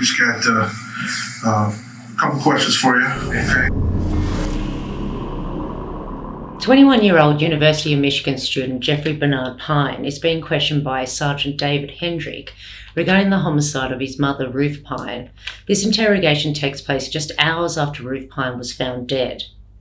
just got a couple questions for you, okay? 21-year-old University of Michigan student Jeffrey Bernard Pyne is being questioned by Sergeant David Hendrick regarding the homicide of his mother, Ruth Pyne. This interrogation takes place just hours after Ruth Pyne was found dead.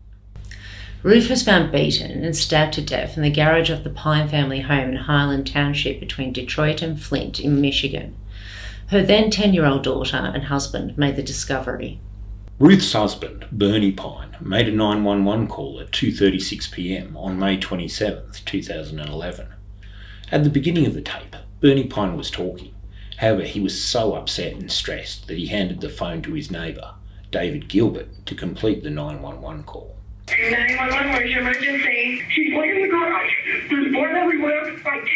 Ruth was found beaten and stabbed to death in the garage of the Pyne family home in Highland Township between Detroit and Flint in Michigan. Her then 10-year-old daughter and husband made the discovery. Ruth's husband, Bernie Pyne, made a 911 call at 2:36 p.m. on May 27, 2011. At the beginning of the tape, Bernie Pyne was talking. However, he was so upset and stressed that he handed the phone to his neighbour, David Gilbert, to complete the 911 call. 911, where's your emergency? She's like in the garage. There's blood everywhere.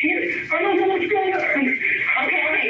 I don't know what's going on. Okay.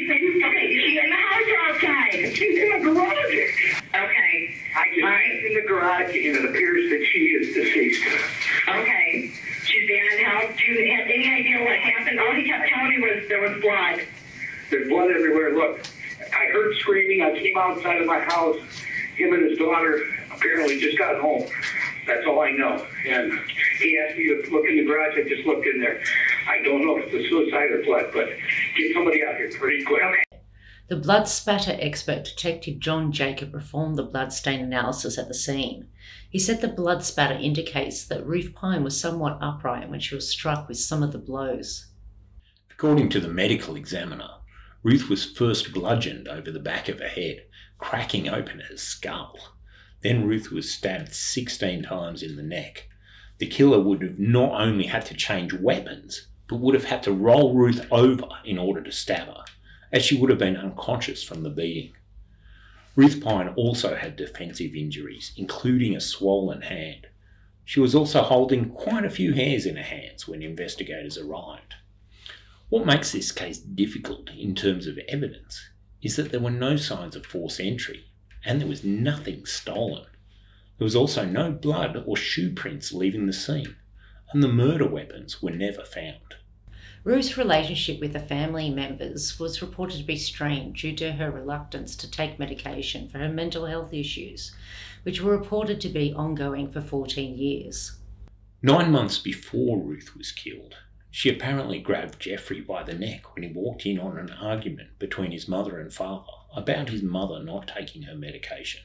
Is she in the house or outside? She's in the garage. Okay. She's in the garage, and it appears that she is deceased. Okay. She's beyond help. Do you have any idea what happened? All he kept telling me was there was blood. There's blood everywhere. Look, I heard screaming. I came outside of my house. Him and his daughter apparently just got home. That's all I know. And he asked me to look in the garage. I just looked in there. I don't know if it's a suicide or blood, but get somebody out here pretty quick. Okay. The blood spatter expert, Detective John Jacob, performed the blood stain analysis at the scene. He said the blood spatter indicates that Ruth Pyne was somewhat upright when she was struck with some of the blows. According to the medical examiner, Ruth was first bludgeoned over the back of her head, cracking open her skull. Then Ruth was stabbed 16 times in the neck. The killer would have not only had to change weapons, but would have had to roll Ruth over in order to stab her, as she would have been unconscious from the beating. Ruth Pyne also had defensive injuries, including a swollen hand. She was also holding quite a few hairs in her hands when investigators arrived. What makes this case difficult in terms of evidence is that there were no signs of forced entry, and there was nothing stolen. There was also no blood or shoe prints leaving the scene, and the murder weapons were never found. Ruth's relationship with the family members was reported to be strained due to her reluctance to take medication for her mental health issues, which were reported to be ongoing for 14 years. 9 months before Ruth was killed, she apparently grabbed Jeffrey by the neck when he walked in on an argument between his mother and father about his mother not taking her medication.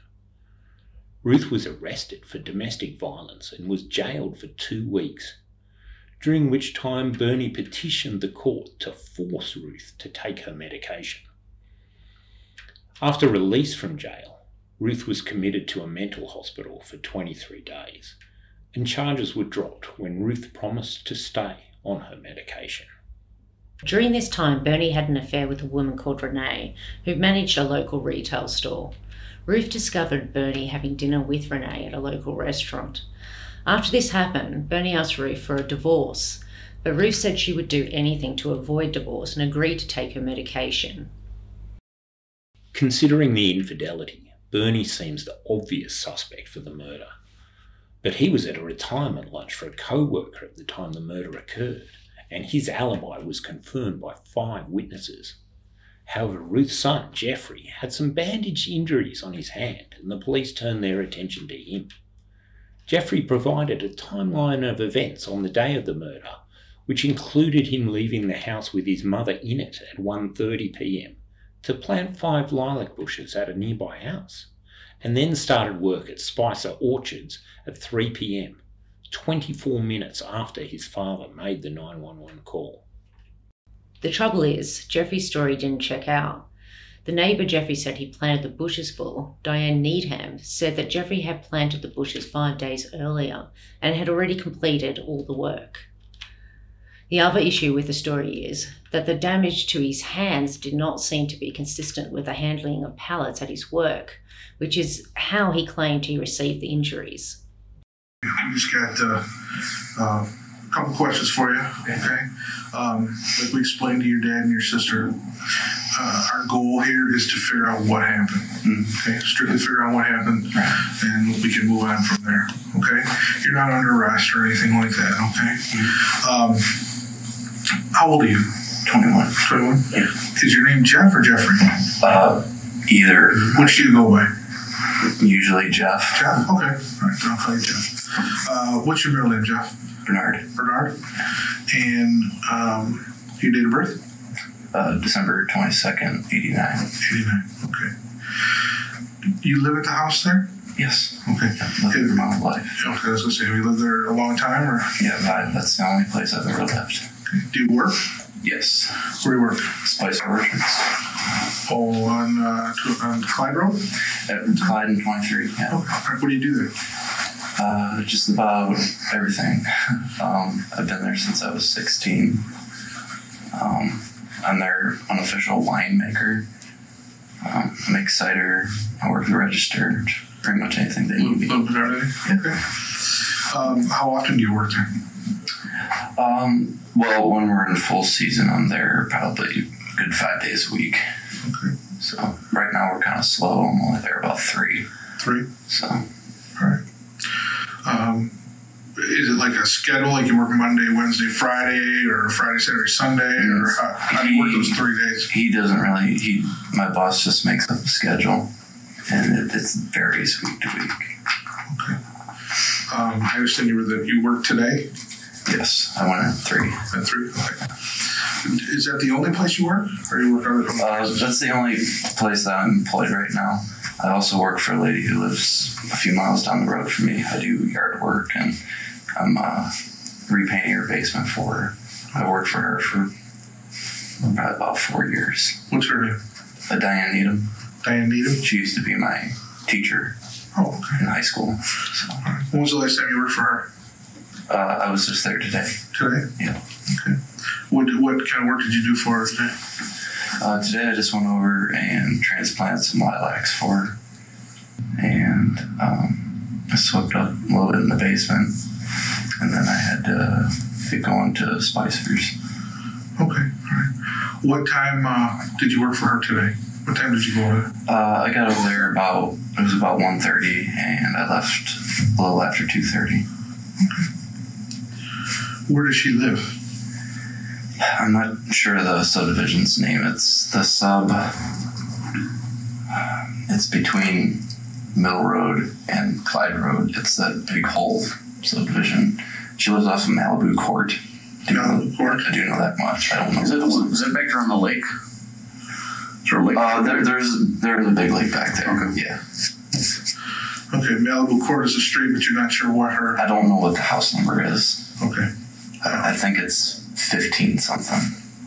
Ruth was arrested for domestic violence and was jailed for 2 weeks, during which time Bernie petitioned the court to force Ruth to take her medication. After release from jail, Ruth was committed to a mental hospital for 23 days, and charges were dropped when Ruth promised to stay on her medication. During this time, Bernie had an affair with a woman called Renee, who managed a local retail store. Ruth discovered Bernie having dinner with Renee at a local restaurant. After this happened, Bernie asked Ruth for a divorce, but Ruth said she would do anything to avoid divorce and agreed to take her medication. Considering the infidelity, Bernie seems the obvious suspect for the murder. But he was at a retirement lunch for a co-worker at the time the murder occurred, and his alibi was confirmed by 5 witnesses. However, Ruth's son, Jeffrey, had some bandaged injuries on his hand, and the police turned their attention to him. Jeffrey provided a timeline of events on the day of the murder, which included him leaving the house with his mother in it at 1:30 p.m. to plant 5 lilac bushes at a nearby house, and then started work at Spicer Orchards at 3 p.m, 24 minutes after his father made the 911 call. The trouble is, Jeffrey's story didn't check out. The neighbour Jeffrey said he planted the bushes for, Diane Needham, said that Jeffrey had planted the bushes 5 days earlier and had already completed all the work. The other issue with the story is that the damage to his hands did not seem to be consistent with the handling of pallets at his work, which is how he claimed he received the injuries. We just got a couple questions for you, okay? Like we explained to your dad and your sister, our goal here is to figure out what happened, okay? Strictly figure out what happened, and we can move on from there, okay? You're not under arrest or anything like that, okay? How old are you? 21. 21? Yeah. Is your name Jeff or Jeffrey? Either. Which do you go by? Usually Jeff. Jeff? Okay. All right, I'll call you Jeff. What's your middle name, Jeff? Bernard. Bernard. And your date of birth? December 22nd, 89. 89. Okay. You live at the house there? Yes. Okay. Lived there my whole life. Okay, I was going to say, have you lived there a long time? Or? Yeah, that's the only place I've ever lived. Okay. Do you work? Yes. Where do you work? Spice Orchards. Oh, on Clyde Road? At Clyde and 23, yeah. Okay. What do you do there? Just about everything. I've been there since I was 16. I'm their unofficial winemaker. I make cider. I work the register. Pretty much anything they need me. A little bit of everything? Okay. How often do you work there? Well, when we're in full season, I'm there probably a good 5 days a week. Okay. So right now we're kind of slow. I'm only there about 3. 3? So. All right. Is it like a schedule? Like you work Monday, Wednesday, Friday, or Friday, Saturday, Sunday, or how do you work those 3 days? He doesn't really. My boss just makes up a schedule, and it varies week to week. Okay. I understand you work today. Yes, I went at 3. At 3. Okay. Is that the only place you work, or you work other places? That's the only place that I'm employed right now. I also work for a lady who lives a few miles down the road from me. I do yard work, and I'm repainting her basement for her. I worked for her for probably about 4 years. What's her name? Diane Needham. Diane Needham? She used to be my teacher in high school. So. When was the last time you worked for her? I was just there today. Today? Yeah. Okay. What kind of work did you do for her today? Today I just went over and transplanted some lilacs for her. And I swept up a little bit in the basement. And then I had to get going to Spicers. Okay. All right. What time did you work for her today? What time did you go over? I got over there about 1:30, and I left a little after 2:30. Okay. Where does she live? I'm not sure of the subdivision's name. It's the sub. It's between Middle Road and Clyde Road. It's that big hole subdivision. She lives off of Malibu Court. Malibu Court? I do know that much. I don't know. Is that back there on the lake? Is there a lake? There's a big lake back there. Okay. Yeah. Okay, Malibu Court is a street, but you're not sure what her... I don't know what the house number is. Okay. I think it's 15 something.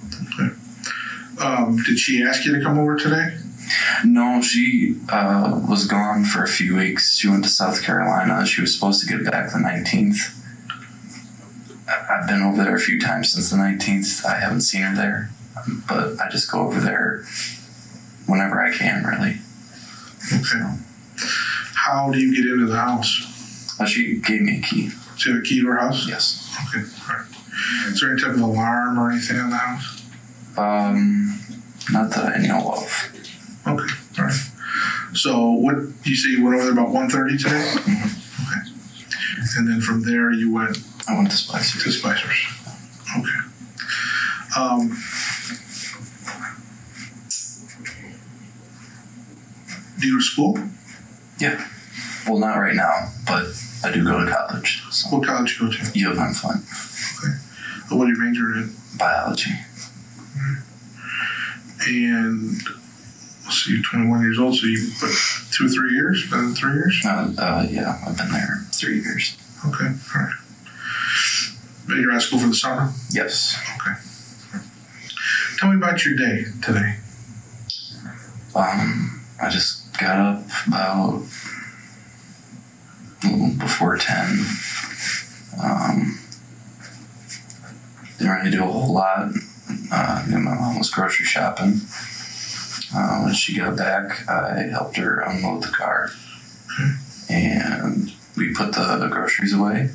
Okay. Did she ask you to come over today? No, she was gone for a few weeks. She went to South Carolina. She was supposed to get back the 19th. I've been over there a few times since the 19th. I haven't seen her there, but I just go over there whenever I can, really. Okay. So. How do you get into the house? She gave me a key. Do you have a key to her house? Yes. Okay. All right. Is there any type of alarm or anything in the house? Not that I know of. Okay. All right. So, what you say you went over there about 1:30 today? Mm-hmm. Okay. And then from there you went? I went to Spicers. To Spicers. Okay. Do you go to school? Yeah. Well, not right now, but I do go to college. So. What college do you go to? U of M Flint. Okay. What do you major in? Biology. And let's see, you're 21 years old, so you put 2 or 3 years? Been 3 years? Yeah, I've been there 3 years. Okay, all right. But you're at school for the summer? Yes. Okay. Tell me about your day today. I just got up about a little before 10. Didn't really do a whole lot. My mom was grocery shopping. When she got back, I helped her unload the car. And we put the groceries away.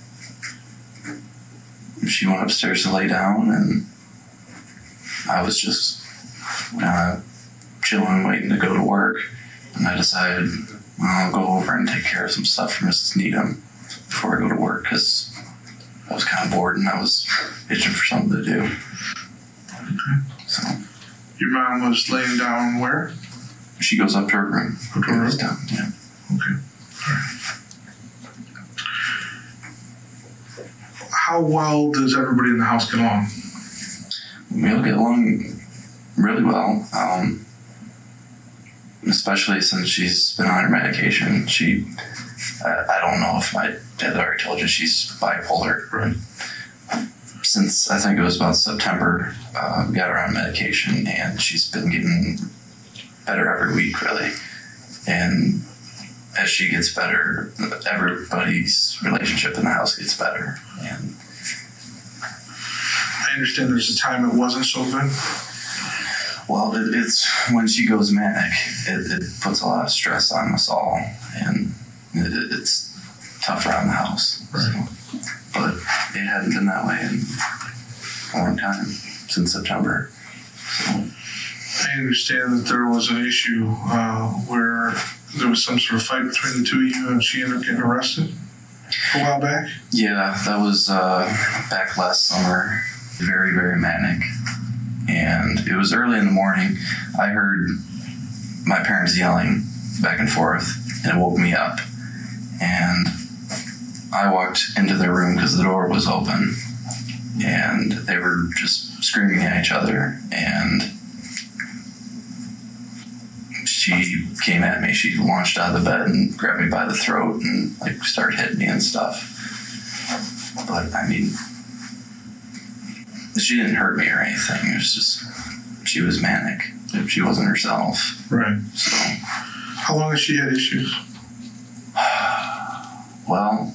She went upstairs to lay down, and I was just chilling, waiting to go to work. And I decided, well, I'll go over and take care of some stuff for Mrs. Needham before I go to work, because I was kind of bored and I was itching for something to do. Okay. So. Your mom was laying down where? She goes up to her room. Up to her room? Down, yeah. Okay. All right. How well does everybody in the house get along? We all get along really well, especially since she's been on her medication. I don't know if my dad already told you, she's bipolar. Right. Since I think it was about September, we got her on medication, and she's been getting better every week, really. And as she gets better, everybody's relationship in the house gets better. And I understand there's a time it wasn't so good. well, it's when she goes manic, it puts a lot of stress on us all, and it's tough around the house. Right. So, but it hadn't been that way in a long time, since September. So, I understand that there was an issue where there was some sort of fight between the two of you and she ended up getting arrested a while back. yeah, that was back last summer. Very, very manic. And it was early in the morning. I heard my parents yelling back and forth, and it woke me up. And I walked into their room because the door was open, and they were just screaming at each other. And she came at me. She launched out of the bed and grabbed me by the throat and like started hitting me and stuff. But I mean, she didn't hurt me or anything. It was just, she was manic. She wasn't herself. Right. So, How long has she had issues? well,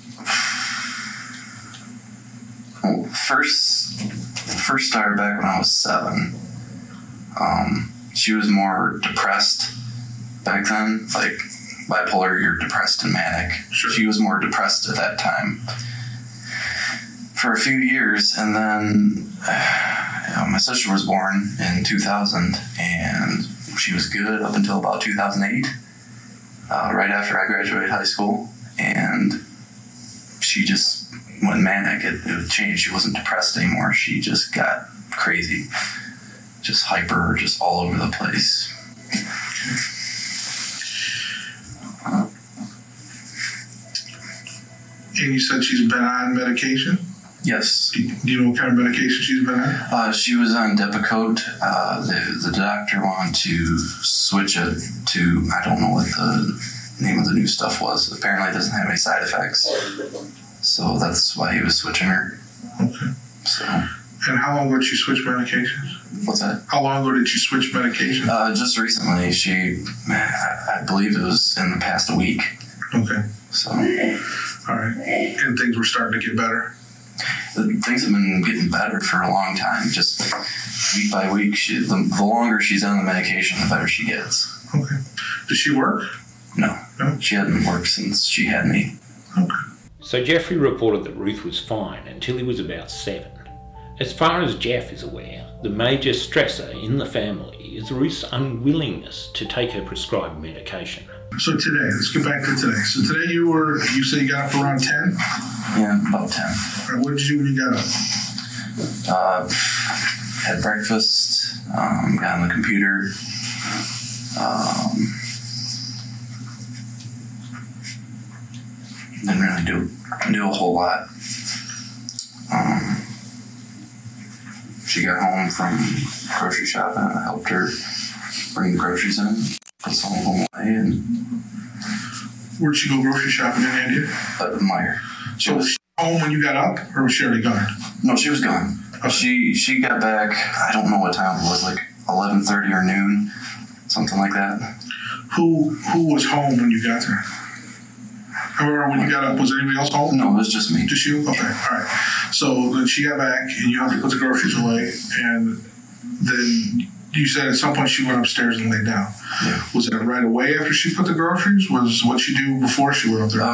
first started back when I was 7. She was more depressed back then. Like bipolar, you're depressed and manic. Sure. She was more depressed at that time for a few years, and then my sister was born in 2000, and she was good up until about 2008, right after I graduated high school, and she just went manic. It changed. She wasn't depressed anymore. She just got crazy, just hyper, just all over the place. And you said she's been on medication? Yes. Do you know what kind of medication she's been on? She was on Depakote. The doctor wanted to switch it to, I don't know what the name of the new stuff was. Apparently it doesn't have any side effects. So that's why he was switching her. Okay. So. And how long ago did she switch medications? What's that? How long ago did she switch medication? Just recently. I believe it was in the past week. Okay. So. All right. And things were starting to get better? Things have been getting better for a long time. Just week by week. The longer she's on the medication, the better she gets. Okay. Does she work? No. She hadn't worked since she had me. Okay. So Jeffrey reported that Ruth was fine until he was about 7. As far as Jeff is aware, the major stressor in the family is Ruth's unwillingness to take her prescribed medication. So today, let's get back to today. So today you say you got up around 10? Yeah, about 10. All right, what did you do when you got up? Had breakfast, got on the computer, didn't really do a whole lot. She got home from grocery shopping, and I helped her bring the groceries in, put some of them away, and... Where'd she go grocery shopping in India? Meyer. So was she home when you got up, or was she already gone? No, she was gone. Okay. She got back, I don't know what time it was, like 11:30 or noon, something like that. Who was home when you got there? Or when you got up, was anybody else home? No, it was just me. Just you? Okay, all right. So then she got back, and you helped her put the groceries away, and then you said at some point she went upstairs and laid down. Yeah. Was it right away after she put the groceries? Was what she do before she went up there?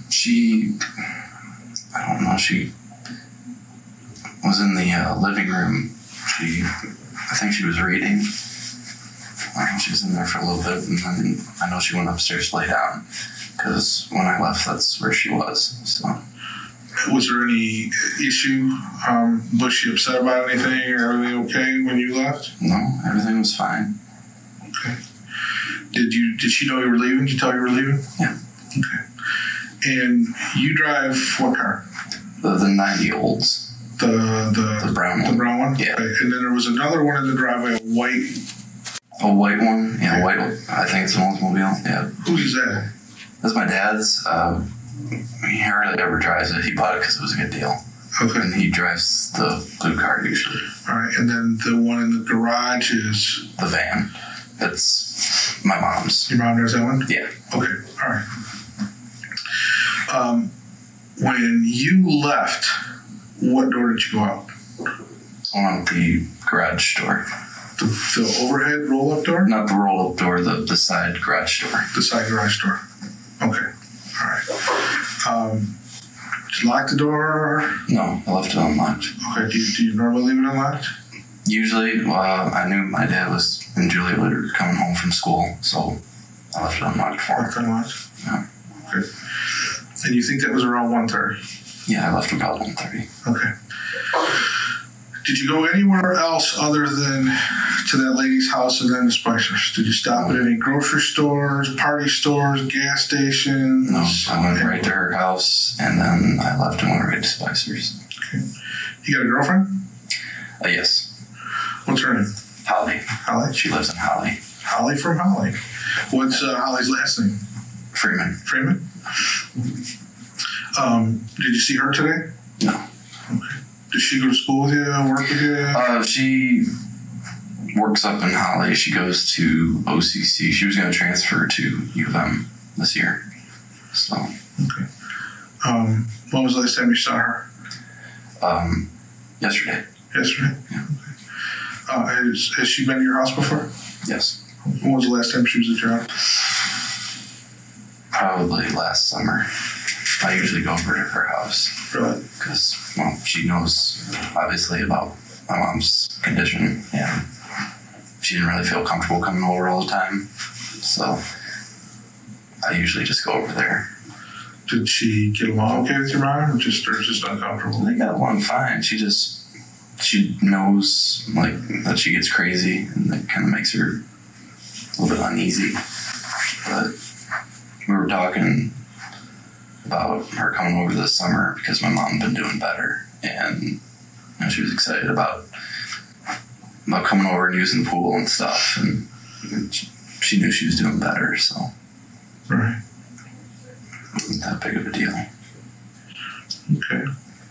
I don't know, she was in the living room. I think she was reading. She was in there for a little bit, and then I know she went upstairs to lay down, because when I left, that's where she was. So. Was there any issue? Was she upset about anything, or everything okay when you left? No, everything was fine. Okay. Did she know you were leaving? Did you tell her you were leaving? Yeah. Okay. And you drive what car? The 90 olds. The brown one. The brown one? Yeah. Okay. And then there was another one in the driveway, a white. A white one? Yeah, white. I think it's an Oldsmobile. Yeah. Whose is that? That's my dad's. He hardly ever drives it. He bought it because it was a good deal. Okay. And he drives the blue car usually. All right. And then the one in the garage is? The van. It's my mom's. Your mom drives that one? Yeah. Okay. All right. When you left, what door did you go out? On the garage door. The overhead roll-up door? Not the roll-up door, the side garage door. The side garage door. Okay. All right. Did you lock the door? No, I left it unlocked. Okay. Do you normally leave it unlocked? Usually, I knew my dad and Julia were coming home from school, so I left it unlocked for Left it her. unlocked? Yeah. Okay. And you think that was around 1:30? Yeah, I left about 1:30. Okay. Did you go anywhere else other than to that lady's house and then the Spicers? Did you stop at any grocery stores, party stores, gas stations? No, I went right to her house, and then I left and went right to Spicer's. Okay. You got a girlfriend? Yes. What's her name? Holly. Holly? She lives in Holly. Holly from Holly. What's Holly's last name? Freeman. Freeman? Did you see her today? No. Okay. Did she go to school with you, work with you? She works up in Holly. She goes to OCC. She was going to transfer to U of M this year. So. Okay. When was the last time you saw her? Yesterday. Yesterday? Yeah. Okay. Has she been to your house before? Yes. When was the last time she was at your house? Probably last summer. I usually go over to her house. Really? Because, well, she knows, obviously, about my mom's condition, and she didn't really feel comfortable coming over all the time. So, I usually just go over there. Did she get along okay with your mom, or just uncomfortable? They got along fine. She knows, like, that she gets crazy, and that kind of makes her a little bit uneasy. But we were talking about her coming over this summer because my mom had been doing better, and she was excited about coming over and using the pool and stuff, and she knew she was doing better, so Right. it wasn't that big of a deal. Okay.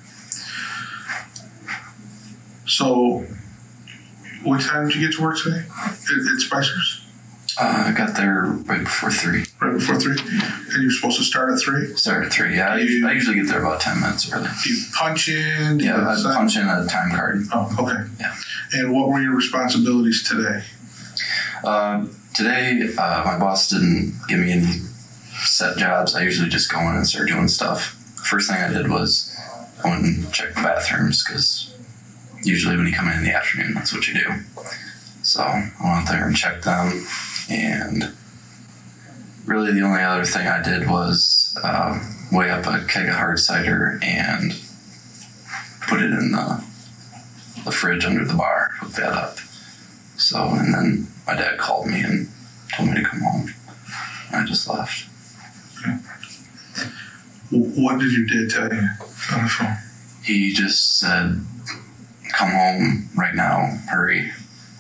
So, what time did you get to work today? At Spicer's? I got there right before 3. Right before 3? And you're supposed to start at 3? Start at 3, yeah. I usually get there about 10 minutes early. Do you punch in? Yeah, I punch in a time card. Oh, okay. Yeah. And what were your responsibilities today? Today, my boss didn't give me any set jobs. I usually just go in and start doing stuff. First thing I did was I went and checked the bathrooms, because usually when you come in the afternoon, that's what you do. So I went out there and checked them, and really the only other thing I did was weigh up a keg of hard cider and put it in the fridge under the bar, hook that up. So, and then my dad called me and told me to come home. And I just left. Okay. What did your dad tell you on the phone? He just said, come home right now, hurry.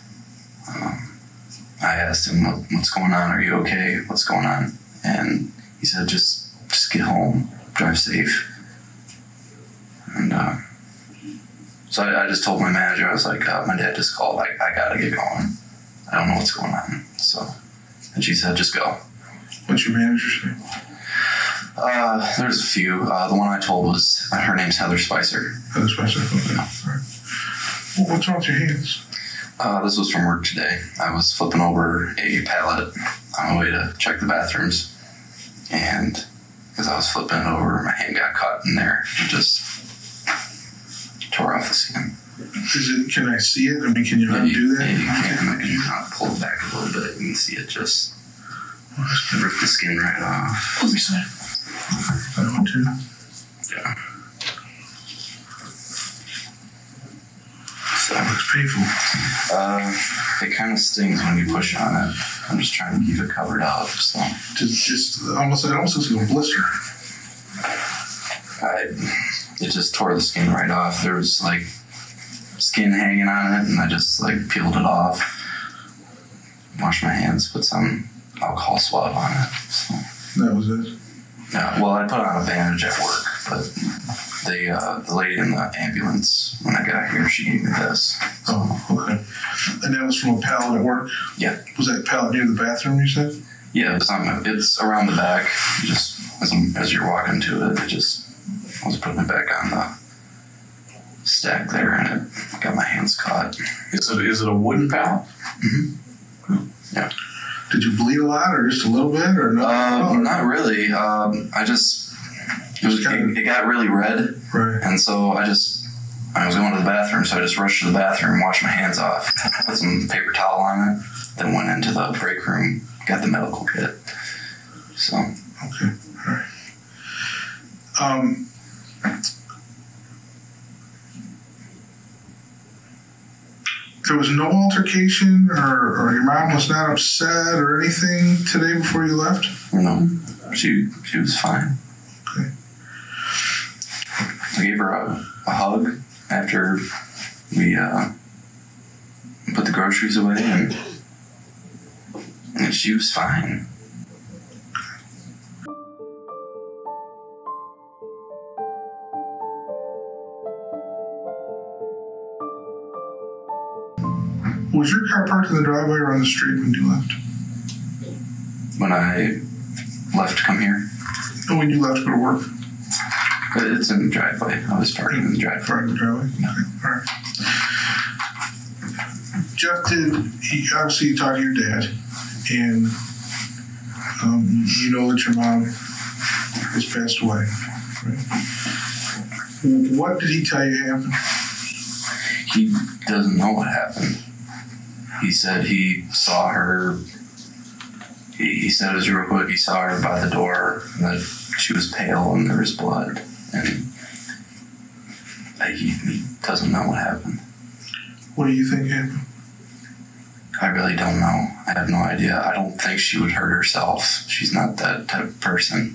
I asked him, what's going on? Are you okay? What's going on? And he said, just get home, drive safe. And so I just told my manager, I was like, my dad just called, I gotta get going. I don't know what's going on. So, and she said, just go. What's your manager's name? There's a few. The one I told was, her name's Heather Spicer. Heather Spicer? Okay. Yeah. All right. Well, what's wrong with your hands? This was from work today. I was flipping over a pallet on my way to check the bathrooms, and as I was flipping it over, my hand got caught in there and just tore off the skin. Can I see it? I mean, can you undo that? Yeah, you can. I can pull it back a little bit. You can see it just rip the skin right off. Let me see. I want to. Yeah. That looks painful? It kind of stings when you push on it. I'm just trying to keep it covered up, so. Just almost, it almost looks like a blister. It just tore the skin right off. There was like skin hanging on it, and I just like peeled it off. Washed my hands, put some alcohol swab on it. So. That was it? Yeah, well, I put on a bandage at work, but the lady in the ambulance, when I got here, she gave me this. So. Oh, okay. And that was from a pallet at work? Yeah. Was that pallet near the bathroom, you said? Yeah, it's around the back. Just as you're walking to it, I was putting it back on the stack there, and it got my hands caught. Is it a wooden pallet? Mm-hmm. Yeah. Did you bleed a lot, or just a little bit, or no? Not really. It got really red, right? And so I was going to the bathroom, so I just rushed to the bathroom, washed my hands off, put some paper towel on it, then went into the break room, got the medical kit. So. Okay. All right. There was no altercation, or your mom was not upset or anything today before you left? No, she was fine. Okay. I gave her a hug after we put the groceries away, and she was fine. Was your car parked in the driveway or on the street when you left? When I left to come here? When you left to go to work? It's in the driveway. I was parking in the driveway. Parked in the driveway? Okay, all right. Jeff, obviously you talked to your dad, and you know that your mom has passed away, right? What did he tell you happened? He doesn't know what happened. He said he saw her. He said it was real quick. He saw her by the door, and that she was pale and there was blood. And he doesn't know what happened. What do you think happened? I really don't know. I have no idea. I don't think she would hurt herself. She's not that type of person.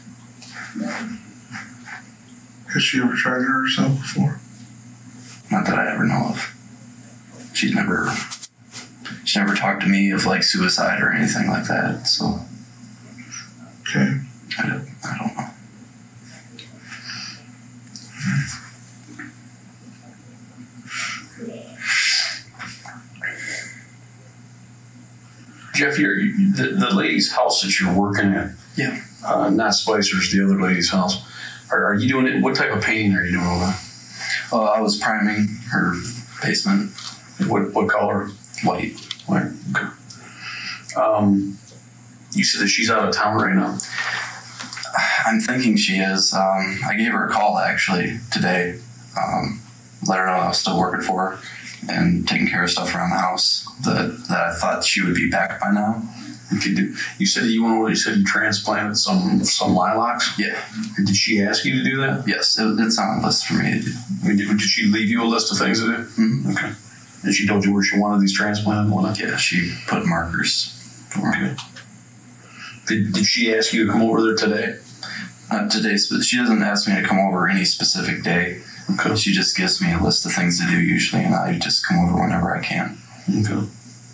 Has she ever tried to hurt herself before? Not that I ever know of. She never talked to me of like suicide or anything like that. So. Okay. I don't know. Jeff, the lady's house that you're working at. Yeah. Not Spicer's, the other lady's house. Are you doing it? What type of painting are you doing on that? I was priming her basement. What color? White. White. Okay. You said that she's out of town right now. I'm thinking she is. I gave her a call actually today. Let her know I was still working for her and taking care of stuff around the house that I thought she would be back by now. You said you transplanted some lilacs? Yeah. Did she ask you to do that? Yes, it's on the list for me to do. Did she leave you a list of things to do? Mm-hmm. Okay. And she told you where she wanted these transplanted and whatnot? Yeah, she put markers for me. Did she ask you to come over there today? Not today, but she doesn't ask me to come over any specific day. Okay. She just gives me a list of things to do usually, and I just come over whenever I can. Okay.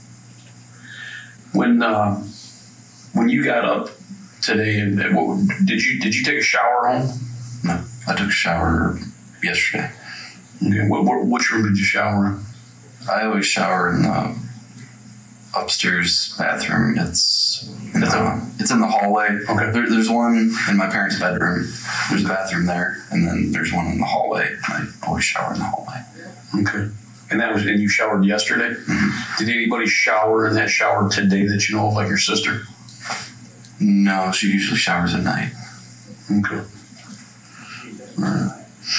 When you got up today, did you take a shower home? No, I took a shower yesterday. Okay. Which room did you shower in? I always shower in the upstairs bathroom. It's in the hallway. Okay. There's one in my parents' bedroom. There's a bathroom there, and then there's one in the hallway. I always shower in the hallway. Okay. And you showered yesterday? Mm-hmm. Did anybody shower in that shower today that you know of, like your sister? No, she usually showers at night. Okay. All right.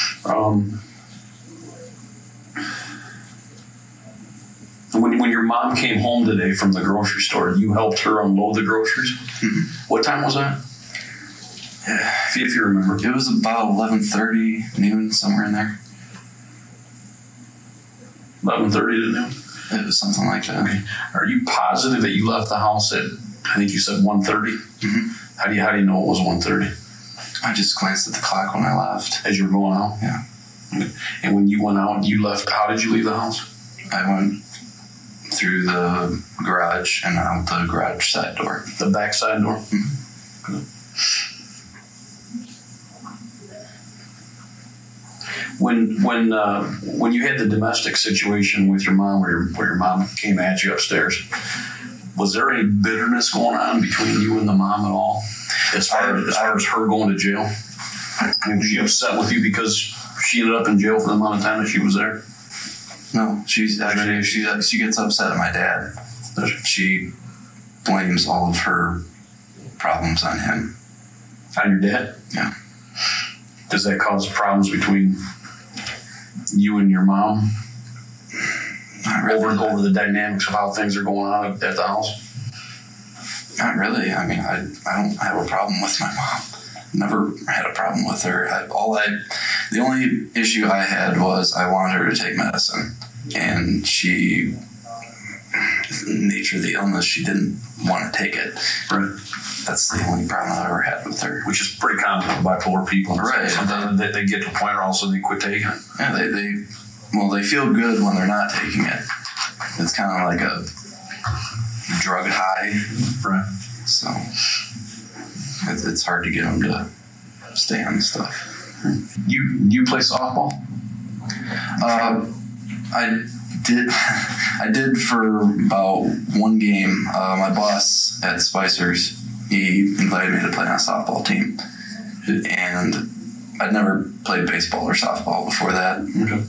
When your mom came home today from the grocery store, you helped her unload the groceries? Mm-hmm. What time was that? Yeah. If you remember. It was about 11:30, noon, somewhere in there. 11:30 to noon? It was something like that. Okay. Are you positive that you left the house at, I think you said 1:30? Mm-hmm. How do you know it was 1:30? I just glanced at the clock when I left. As you were going out? Yeah. Okay. And when you went out, you left, how did you leave the house? I went through the garage and out the garage side door. The back side door? Mm-hmm. Okay. When you had the domestic situation with your mom, where your mom came at you upstairs, was there any bitterness going on between you and the mom at all? As far as her going to jail? I mean, was she upset with you because she ended up in jail for the amount of time that she was there? No, she's actually, she gets upset at my dad. She blames all of her problems on him. On your dad? Yeah. Does that cause problems between you and your mom? Not really. Over the dynamics of how things are going on at the house? Not really. I mean, I don't have a problem with my mom. Never had a problem with her. The only issue I had was I wanted her to take medicine, and the nature of the illness, she didn't want to take it. Right. That's the only problem I ever had with her. Which is pretty common with bipolar people. Right. Sometimes they get to a point where all of a sudden they quit taking it. Yeah, they feel good when they're not taking it. It's kind of like a drug high. Right. So it's hard to get them to stay on stuff. You play softball? I did for about one game. My boss at Spicer's, he invited me to play on a softball team, and I'd never played baseball or softball before that. Okay.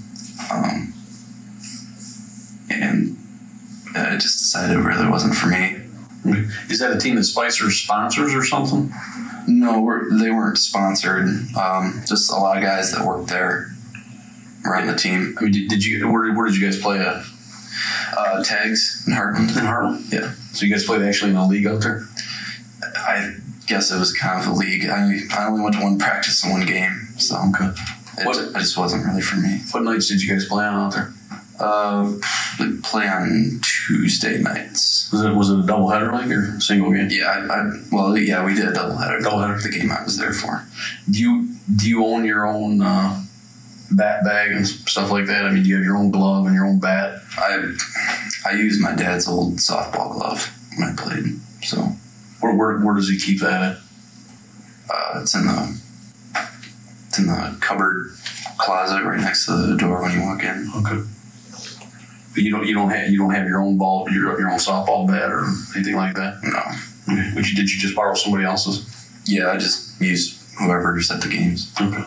And I just decided it really wasn't for me. Is that a team that Spicer sponsors or something? No, they weren't sponsored. Just a lot of guys that worked there were on the team. I mean, where did you guys play at? Tags in Heartland. In Heartland? Yeah. So you guys played actually in a league out there? I guess it was kind of a league. I only went to one practice and one game, so it just wasn't really for me. What nights did you guys play on out there? We play on Tuesday nights. Was it a doubleheader league or single game? Yeah, we did a doubleheader. Doubleheader. The game I was there for. Do you own your own bat bag and stuff like that? I mean, do you have your own glove and your own bat? I used my dad's old softball glove when I played. So where does he keep that at? It's in the cupboard closet right next to the door when you walk in. Okay. But you don't have your own ball, your own softball bat or anything like that? No. Okay. Did you just borrow somebody else's? Yeah, I just used whoever's at the games. Okay.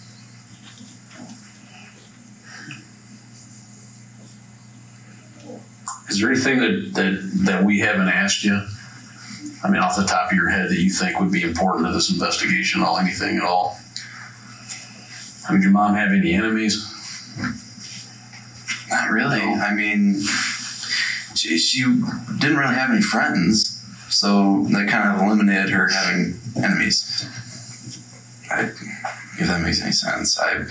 Is there anything that we haven't asked you? I mean, off the top of your head, that you think would be important to this investigation? Anything at all? I mean, did your mom have any enemies? Not really. No. I mean, she didn't really have any friends, so that kind of eliminated her having enemies. If that makes any sense. I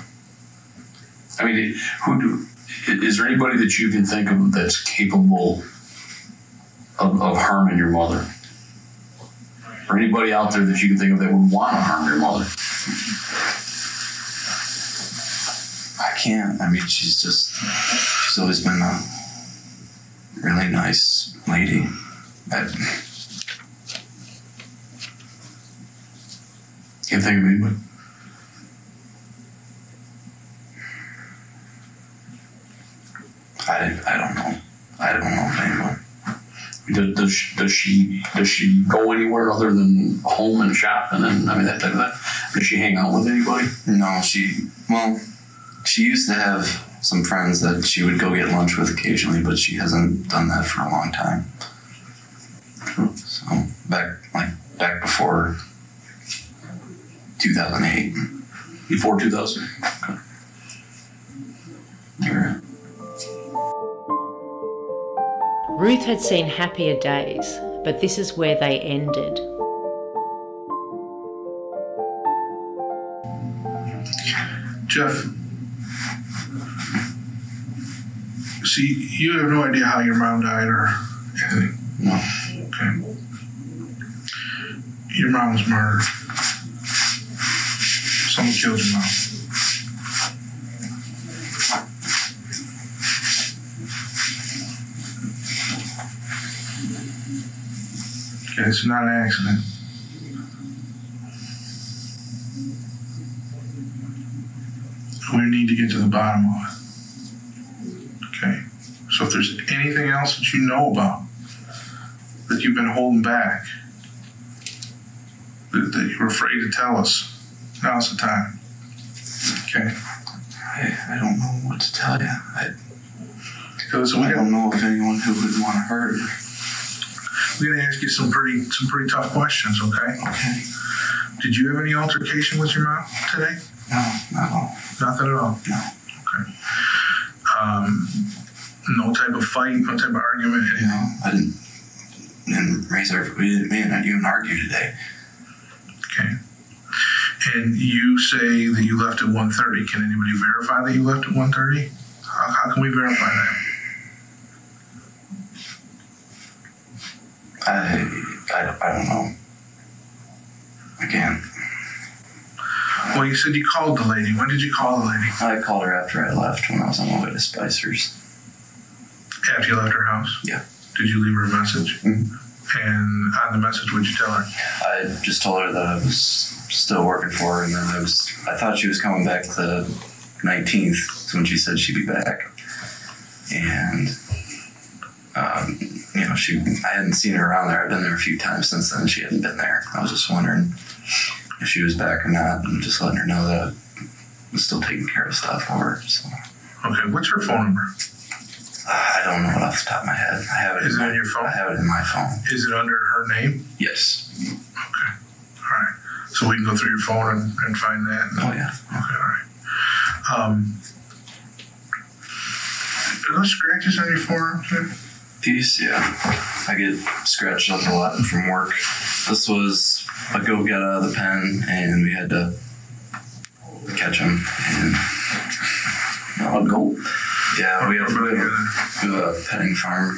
mean, is there anybody that you can think of that's capable of harming your mother? Or anybody out there that you can think of that would want to harm your mother? I can't. I mean, she's always been a really nice lady. Can't think of anybody. I don't know. I don't know of anyone. Does she go anywhere other than home and shop and then that type of thing? Does she hang out with anybody? No, she used to have some friends that she would go get lunch with occasionally, but she hasn't done that for a long time. So back before 2008. Before 2000? Okay. You're Ruth had seen happier days, but this is where they ended. Jeff, See, you have no idea how your mom died or anything? No. Okay. Your mom was murdered. Someone killed your mom. Okay, it's not an accident. We need to get to the bottom of it. Okay? So if there's anything else that you know about that you've been holding back, that you're afraid to tell us, now's the time. Okay? I don't know what to tell you. I I don't know if anyone who would want to hurt her. We're going to ask you some pretty tough questions, okay? Okay. Did you have any altercation with your mom today? No, not at all. Nothing at all? No. Okay. No type of fight, no type of argument, anything? No, I didn't raise her. We didn't even argue today. Okay. And you say that you left at 1:30. Can anybody verify that you left at 1:30? How can we verify that? I don't know. I can't. Well, you said you called the lady. When did you call the lady? I called her after I left when I was on my way to Spicer's. After you left her house? Yeah. Did you leave her a message? Mm-hmm. And on the message, what'd you tell her? I just told her that I was still working for her, and then I thought she was coming back the 19th when she said she'd be back. And I hadn't seen her around there. I've been there a few times since then. She hadn't been there. I was just wondering if she was back or not, and just letting her know that I was still taking care of stuff for her. So. Okay, what's her phone number? I don't know it off the top of my head. I have it. Is it on your phone? I have it in my phone. Is it under her name? Yes. Okay. All right. So we can go through your phone and find that? Oh, yeah. Okay, all right. Are those scratches on your forearm, too? These, yeah. I get scratched up a lot from work. This was a go get out of the pen, and we had to catch him. And A goat? yeah, we have a petting farm,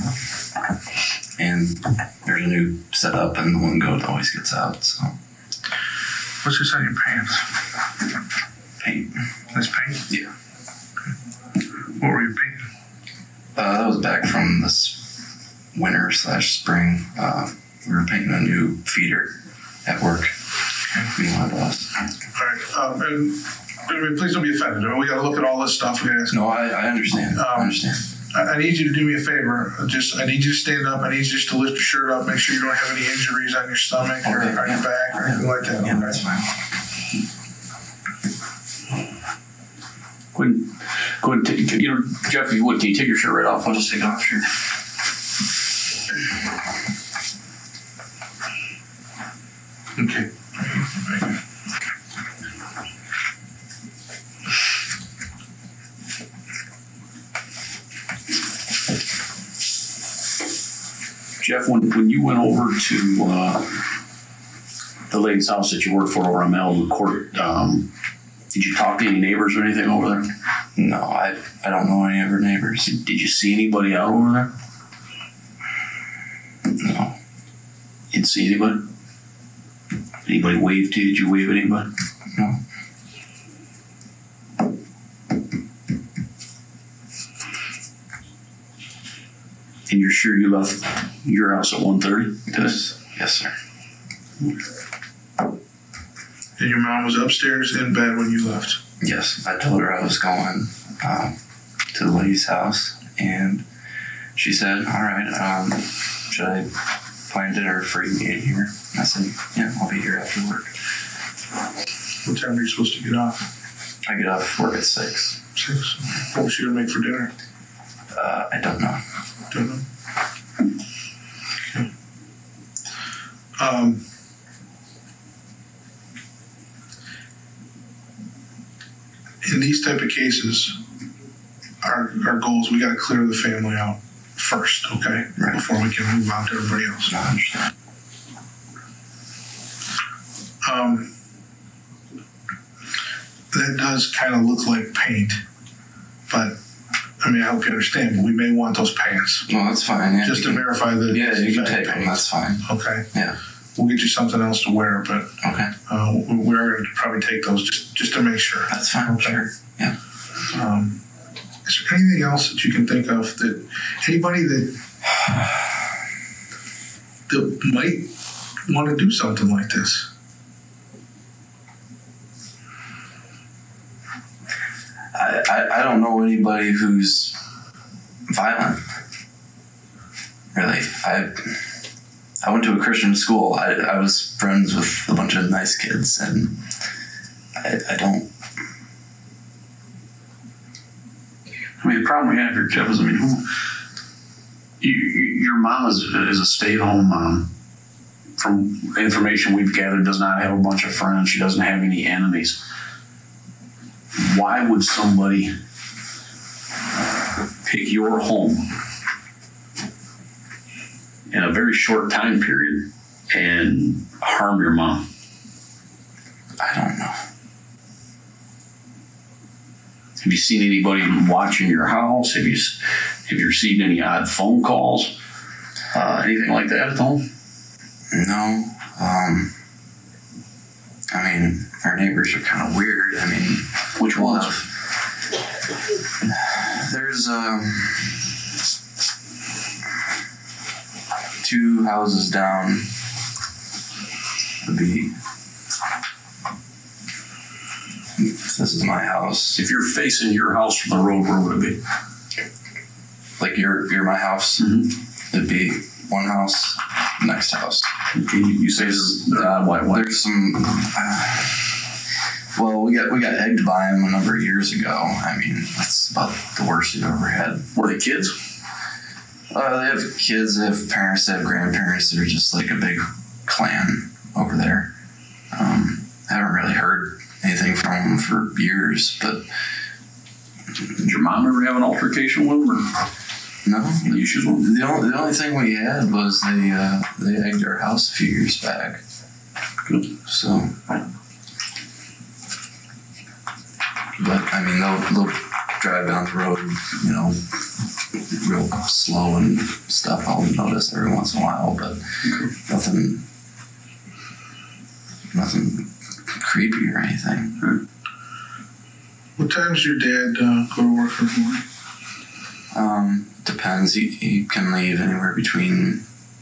and there's a new setup, and the one goat always gets out. So What's this on your pants? paint. This paint? Yeah. What were you painting? That was back from this winter/spring. We were painting a new feeder at work. Me and my boss. All right. And please don't be offended. I mean, we got to look at all this stuff. We ask. No, I understand. I understand. I need you to do me a favor. I need you to stand up. I need you just to lift your shirt up. Make sure you don't have any injuries on your stomach or on your back or anything like that. Yeah, Okay? that's fine. Go ahead and take, Jeff, if you would, can you take your shirt right off? I'll just take it off, sure. Okay. Jeff, when you went over to the lady's house that you worked for over on Malden Court, did you talk to any neighbors or anything over there? No, I don't know any of her neighbors. Did you see anybody out over there? No. You didn't see anybody? Anybody wave to you? Did you wave at anybody? No. And you're sure you left your house at 1:30? Yes, sir. And your mom was upstairs in bed when you left? Yes, I told her I was going to the lady's house, and she said, all right, should I plan dinner for you to get here? And I said, yeah, I'll be here after work. What time are you supposed to get off? I get off work at 6. 6. What was she going to make for dinner? I don't know. Don't know. Okay. In these type of cases, our goal is we got to clear the family out first, okay? Right. Before we can move on to everybody else. I understand. That does kind of look like paint, but I mean, I hope you understand, but we may want those pants. Well, that's fine. Yeah, just to verify that. Yeah, you can take them. pants. That's fine. Okay. Yeah. We'll get you something else to wear, but okay. We're going to probably take those just to make sure. That's fine. Okay. Sure. Yeah. Is there anything else that you can think of that anybody that might want to do something like this? I don't know anybody who's violent. Really, I went to a Christian school. I was friends with a bunch of nice kids, and I don't. I mean, the problem we have here, Jeff, is, I mean, your mom is a stay-at-home mom. From information we've gathered, does not have a bunch of friends. She doesn't have any enemies. Why would somebody pick your home in a very short time period and harm your mom? I don't know. Have you seen anybody watching your house? Have you received any odd phone calls? Anything like that at home? No. I mean, our neighbors are kind of weird. I mean, which ones? There's 2 houses down. This is my house. If you're facing your house from the road, where would it be? Like you're my house. Mm-hmm. It'd be one house, next house. You say they're odd white. There's some. Well, we got egged by them a number of years ago. I mean, that's about the worst we've ever had. Were they kids? They have kids. They have parents. They have grandparents. They're just like a big clan over there. I haven't really heard anything from them for years, but. Did your mom ever have an altercation with them? Or? No. Any issues with them? The only thing we had was they egged our house a few years back. Good. So. But, I mean, they'll drive down the road, you know, real slow and stuff. I'll notice every once in a while, but nothing creepy or anything. What time does your dad go to work in the morning? Depends. He can leave anywhere between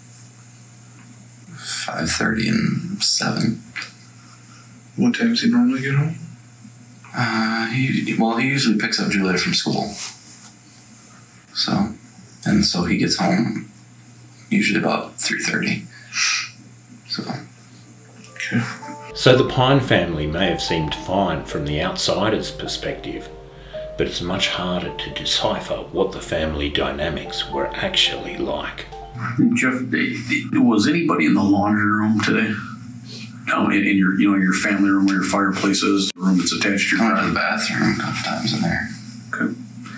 5:30 and 7. What time does he normally get home? He usually picks up Julia from school. So he gets home usually about 3:30. So. Okay. So the Pyne family may have seemed fine from the outsider's perspective, but it's much harder to decipher what the family dynamics were actually like. Jeff, was anybody in the laundry room today? In your family room where your fireplace is, the room that's attached to your I went to the bathroom a couple times in there. Okay.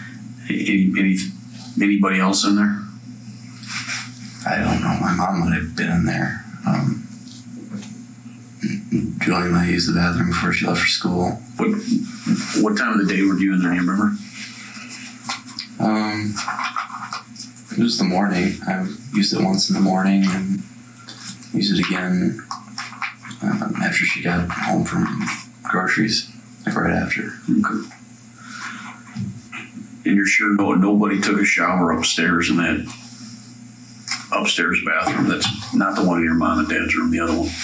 Anybody else in there? I don't know. My mom might have been in there. Julie might use the bathroom before she left for school. What time of the day were you in there? Do you remember? It was the morning. I used it once in the morning and used it again after she got home from groceries, like right after. Okay. And you're sure nobody took a shower upstairs in that upstairs bathroom? That's not the one in your mom and dad's room, the other one?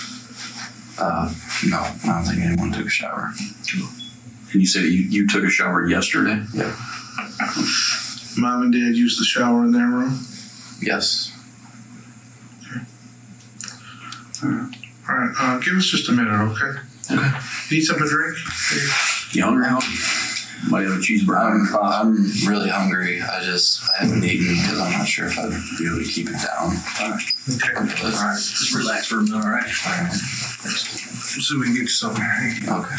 No, I don't think anyone took a shower. And you said you took a shower yesterday? Yeah. Mom and Dad used the shower in their room? Yes. Okay. All right. Give us just a minute, okay? Okay. Need something to drink? You hungry? Might have a cheeseburger. I'm really hungry. I haven't eaten because I'm not sure if I'd be able to keep it down. All right. Okay. All right. Just relax for a minute, all right? All right. Let's see if we can get you something. Okay.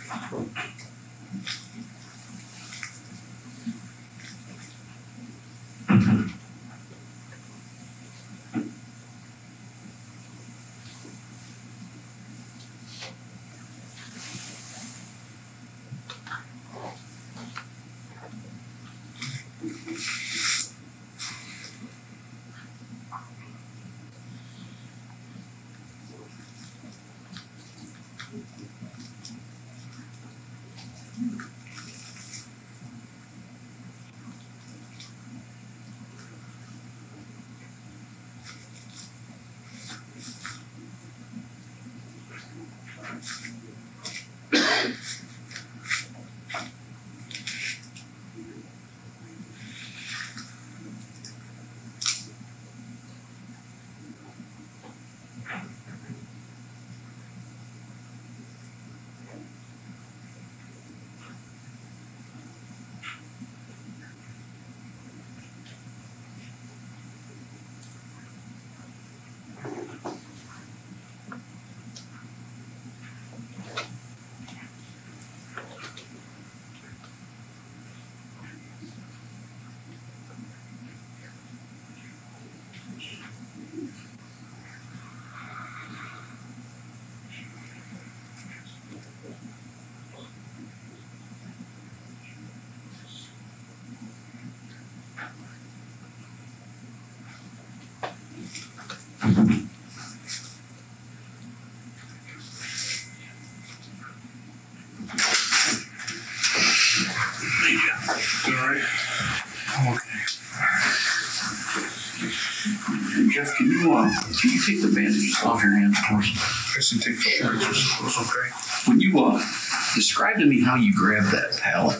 Jeff, can you take the bandages off your hands, please? I just need to take the pictures. It's okay. When you describe to me how you grabbed that pallet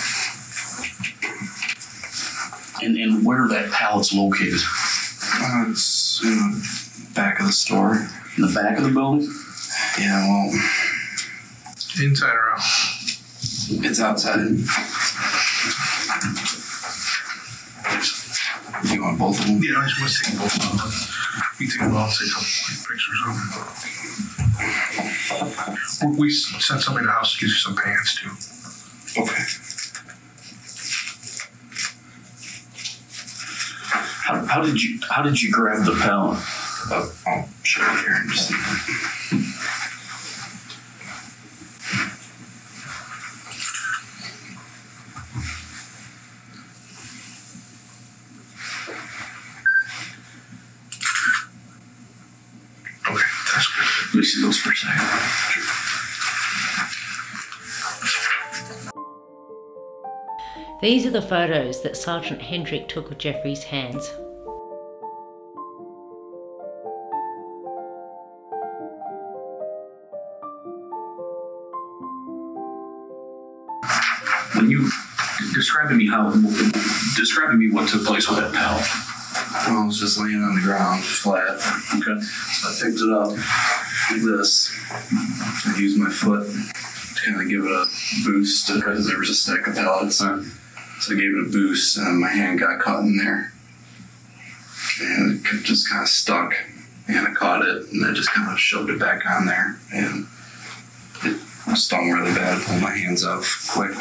and where that pallet's located. It's in the back of the store. In the back of the building? Yeah, well, Inside or out? it's outside. You want both of them? Yeah, I just want to take both of them. You take them all, take a couple pictures of them. We sent somebody to the house to get you some pants too. Okay. How did you grab the pallet? I'll show you here in just a minute. Okay, that's good. Let me see those for a second. These are the photos that Sergeant Hendrick took of Jeffrey's hands. When you describe to me what took place with that pallet. Well, I was just laying on the ground, flat. Okay. So I picked it up like this. I used my foot to kind of give it a boost because there was a stack of pallets. Right. So I gave it a boost and my hand got caught in there. And it just kind of stuck. And I caught it and I just kind of shoved it back on there. And it stung really bad. Pulled my hands out quick.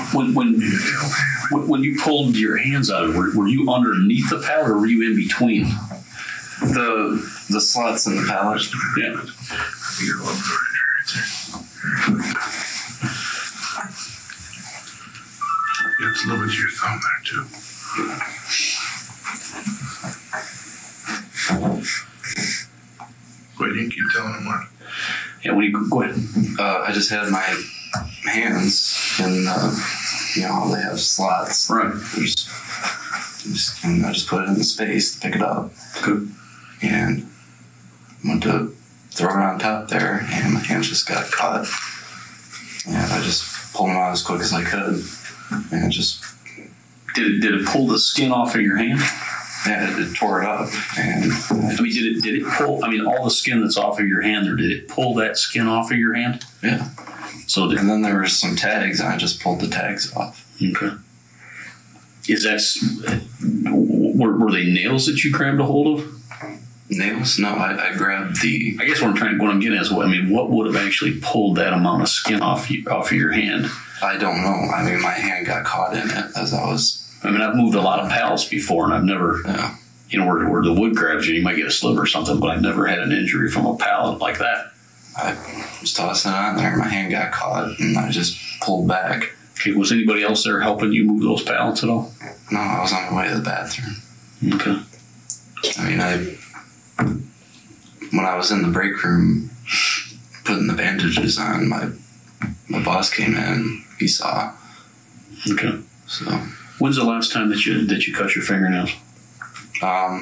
When you pulled your hands out, were you underneath the pallet or were you in between? The slots in the pallet. Yeah. You're over right there. Yeah, it's a little bit of your thumb there too. Wait, you can keep telling them what. Yeah, go ahead. I just had my hands in, they have slots. Right. And I just put it in the space to pick it up. Good. And went to throw it on top there, and my hands just got caught. And I just pulled them out as quick as I could. And it just... Did it pull the skin off of your hand? Yeah, it tore it up. And did it pull, all the skin that's off of your hand, or did it pull that skin off of your hand? Yeah. And then there was some tags, and I just pulled the tags off. Okay. Were they nails that you grabbed a hold of? Nails? No, I grabbed the. I guess what I'm getting at is, what would have actually pulled that amount of skin off of your hand? I don't know. I mean, my hand got caught in it as I was. I mean, I've moved a lot of pallets before, and I've never, where the wood grabs you might get a slip or something, but I've never had an injury from a pallet like that. I was tossing it on there. My hand got caught, and I just pulled back. Okay, was anybody else there helping you move those pallets at all? No, I was on my way to the bathroom. Okay. I mean, when I was in the break room putting the bandages on, my boss came in. He saw. Okay. So. When's the last time that you cut your fingernails? I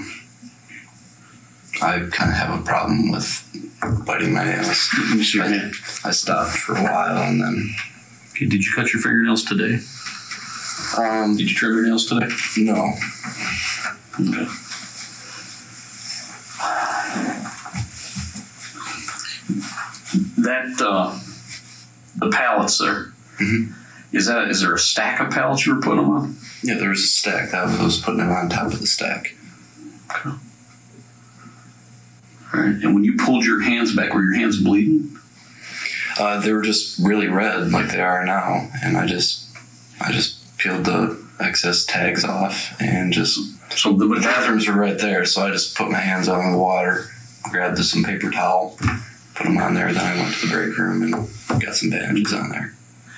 kind of have a problem with biting my nails. Let me see your hand. I stopped for a while and then. Okay, did you cut your fingernails today? Did you trim your nails today? No. Okay. That the pallets there. Mm-hmm. Is there a stack of pallets you were putting them on? Yeah, there was a stack. I was putting it on top of the stack. Okay. All right. And when you pulled your hands back, were your hands bleeding? They were just really red, like they are now, and I just peeled the excess tags off and just. So the bathrooms were right there, so I just put my hands on the water, grabbed some paper towel, put them on there. Then I went to the break room and got some bandages on there.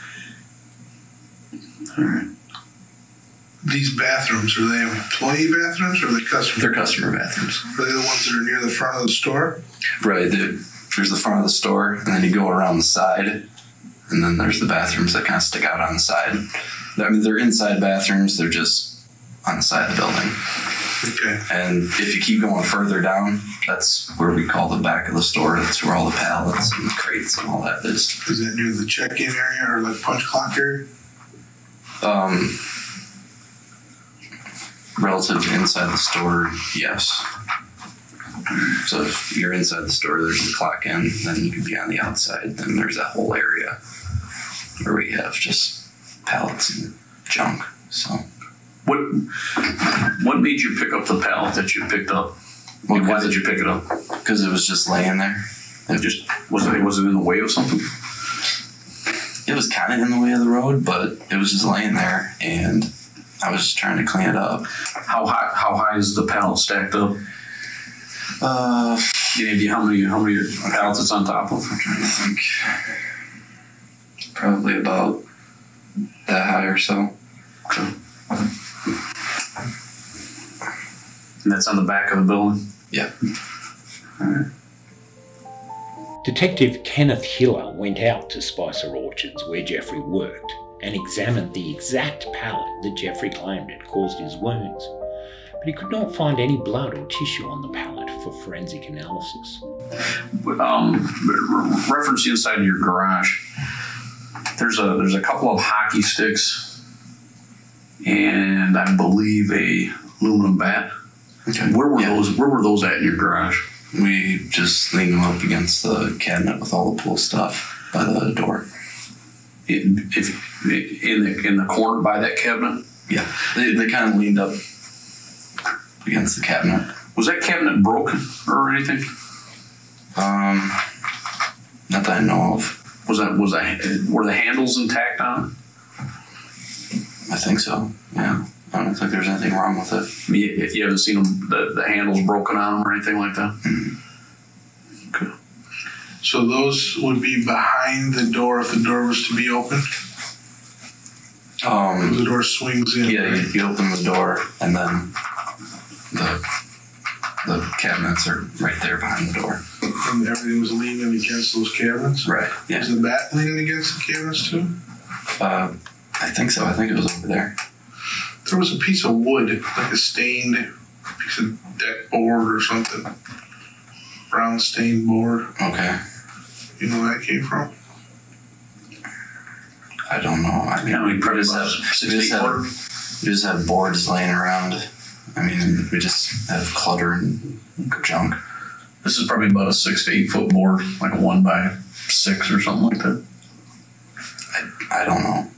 All right. These bathrooms, are they employee bathrooms or are they customer? They're customer bathrooms. Are they the ones that are near the front of the store? Right. There's the front of the store, and then you go around the side, and then there's the bathrooms that kind of stick out on the side. I mean, they're inside bathrooms. They're just on the side of the building. Okay. And if you keep going further down, that's where we call the back of the store. That's where all the pallets and the crates and all that is. Is that near the check-in area or like punch clock area? Relative to inside the store, yes. So if you're inside the store, there's the clock in, then you could be on the outside, then there's that whole area where we have just pallets and junk. So what made you pick up the pallet that you picked up? Well, why did you pick it up? Because it was just laying there. It just was it in the way of something? It was kind of in the way of the road, but it was just laying there, and I was just trying to clean it up. How high is the pallet stacked up? Maybe how many pallets it's on top of? I'm trying to think. Probably about that high or so. Okay. And that's on the back of the building? Yeah. All right. Detective Kenneth Hiller went out to Spicer Orchards where Jeffrey worked and examined the exact pallet that Jeffrey claimed had caused his wounds, but he could not find any blood or tissue on the pallet for forensic analysis. Reference the inside of your garage. There's a couple of hockey sticks and I believe a aluminum bat. Okay. Where were those at in your garage? We just leaned them up against the cabinet with all the pool stuff by the door. In the corner by that cabinet? Yeah. They kind of leaned up against the cabinet. Was that cabinet broken or anything? Not that I know of. Were the handles intact on it? I think so. Yeah. I don't think there's anything wrong with it. You haven't seen them, the handles broken on them or anything like that? Mm-hmm. Okay. So those would be behind the door if the door was to be opened? The door swings in. Yeah, you open the door and then the cabinets are right there behind the door. And everything was leaning against those cabinets? Right, yeah. Was the bat leaning against the cabinets too? I think so. I think it was over there. There was a piece of wood, like a stained piece of deck board or something. Brown stained board. Okay. You know where that came from? I don't know. I mean, we just have boards laying around. I mean, we just have clutter and junk. This is probably about a 6 to 8 foot board, like a 1x6 or something like that. I don't know.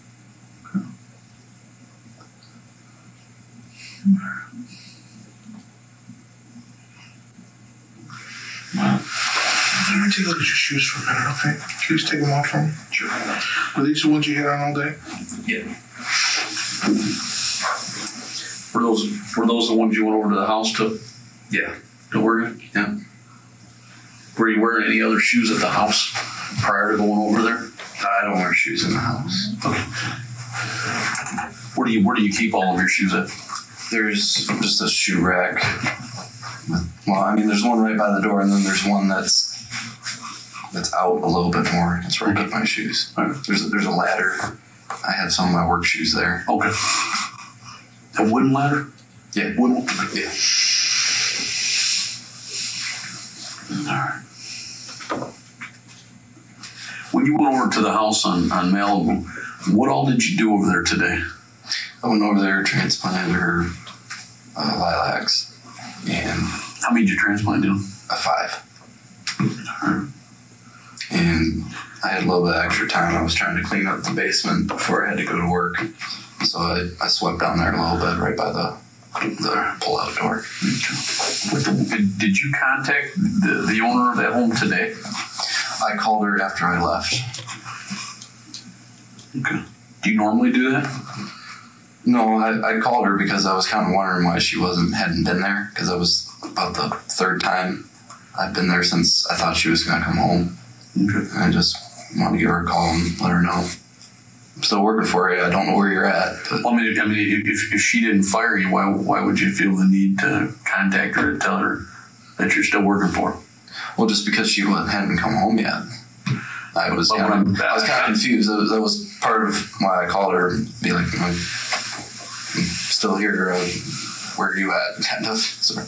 take a look at your shoes for a minute, okay? Please take them off for me. Sure. Were these the ones you had on all day? Yeah. Were those the ones you went over to the house to work in? Yeah. Were you wearing any other shoes at the house prior to going over there? I don't wear shoes in the house. Okay. Where do you keep all of your shoes at? There's just a shoe rack. Well, I mean, there's one right by the door, and then there's one that's out a little bit more. That's where I keep my shoes. Right. There's a ladder. I had some of my work shoes there. Okay. A wooden ladder? Yeah. Wooden? Yeah. All right. When you went over to the house on Malibu, what all did you do over there today? I went over there, transplanted her lilacs, and How many did you transplant to? a 5. And I had a little bit of extra time. I was trying to clean up the basement before I had to go to work. So I swept down there a little bit right by the pull-out door. Did you contact the owner of that home today? I called her after I left. Okay. Do you normally do that? No, I called her because I was kind of wondering why she hadn't been there, because it was about the 3rd time I've been there since I thought she was going to come home. Okay. And I just wanted to give her a call and let her know. I'm still working for you. I don't know where you're at. But Well, I mean, if she didn't fire you, why would you feel the need to contact her to tell her that you're still working for her? well, just because she hadn't come home yet. I was But kind when of confused. That was part of why I called her and be like, I'm still here. Where are you at? Kind of. So.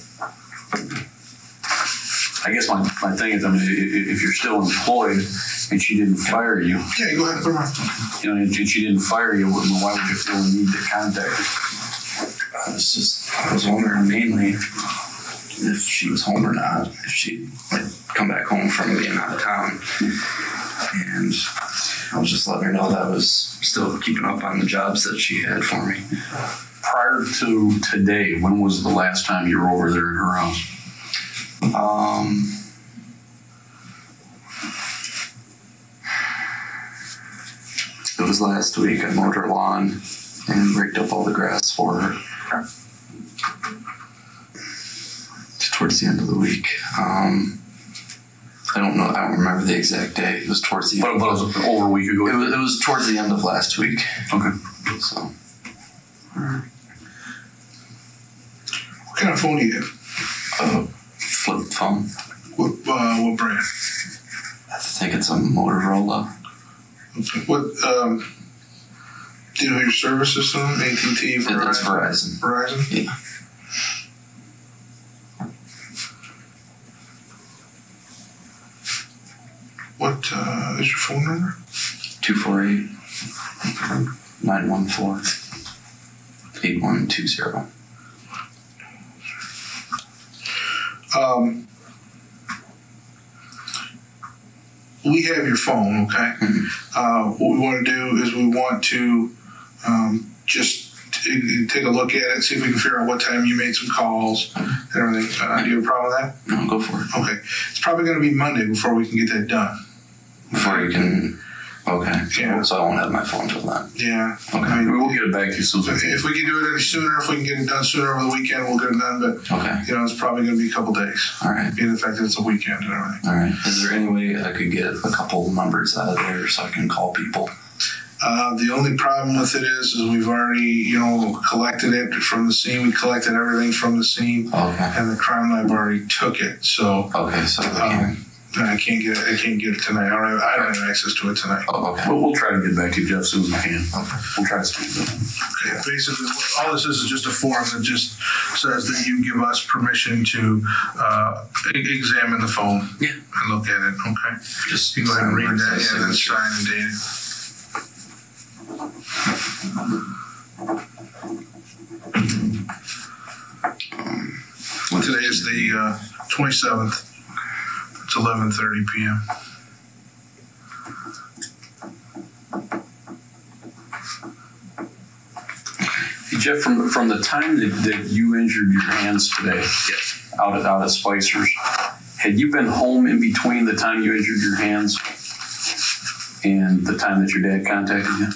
I guess my thing is, I mean, if you're still employed and she didn't fire you, Yeah, go ahead. Put them on. and she didn't fire you, why would you feel the need to contact her? I was wondering mainly if she was home or not, if she'd come back home from being out of town. And I was just letting her know that I was still keeping up on the jobs that she had for me. Prior to today, when was the last time you were over there at her house? It was last week. I mowed her lawn and raked up all the grass for her. Towards the end of the week. I don't know. I don't remember the exact day. It was towards the end. But it was over a week ago? It was towards the end of last week. Okay. So. What kind of phone do you have? Flip phone. What brand? I think it's a Motorola. Okay. What, do you know your service system? AT&T, Verizon? It's Verizon. Verizon? Yeah. What is your phone number? 248-914-8120. We have your phone, okay? Mm-hmm. What we want to do is we want to just take a look at it, see if we can figure out what time you made some calls and everything. Do you have a problem with that? No, go for it. Okay. It's probably going to be Monday before we can get that done. Before you can... Okay. Yeah. So I won't have my phone till then. Yeah. Okay. I mean, We'll get it back to you soon as we can. if we can do it any sooner, if we can get it done sooner over the weekend, we'll get it done. But, Okay. it's probably going to be a couple days. All right. Being the fact that it's a weekend and everything. All right. Is there any way I could get a couple numbers out of there so I can call people? The only problem with it is we've already, collected it from the scene. We collected everything from the scene. Okay. And the crime lab already took it. So Okay, so I can't get it tonight. I don't have access to it tonight. Oh, okay. We'll try to get back to you, Jeff, as soon as we can. Okay. We'll try to speak to them. Okay. Basically, all this is just a form that just says that you give us permission to examine the phone. Yeah. And look at it. Okay. Just You go ahead and read that sign and then signature. sign and date it. Today is the 27th. It's 11:30 p.m. Hey, Jeff, from the time that you injured your hands today, out at Spicer's, Had you been home in between the time you injured your hands and the time that your dad contacted you?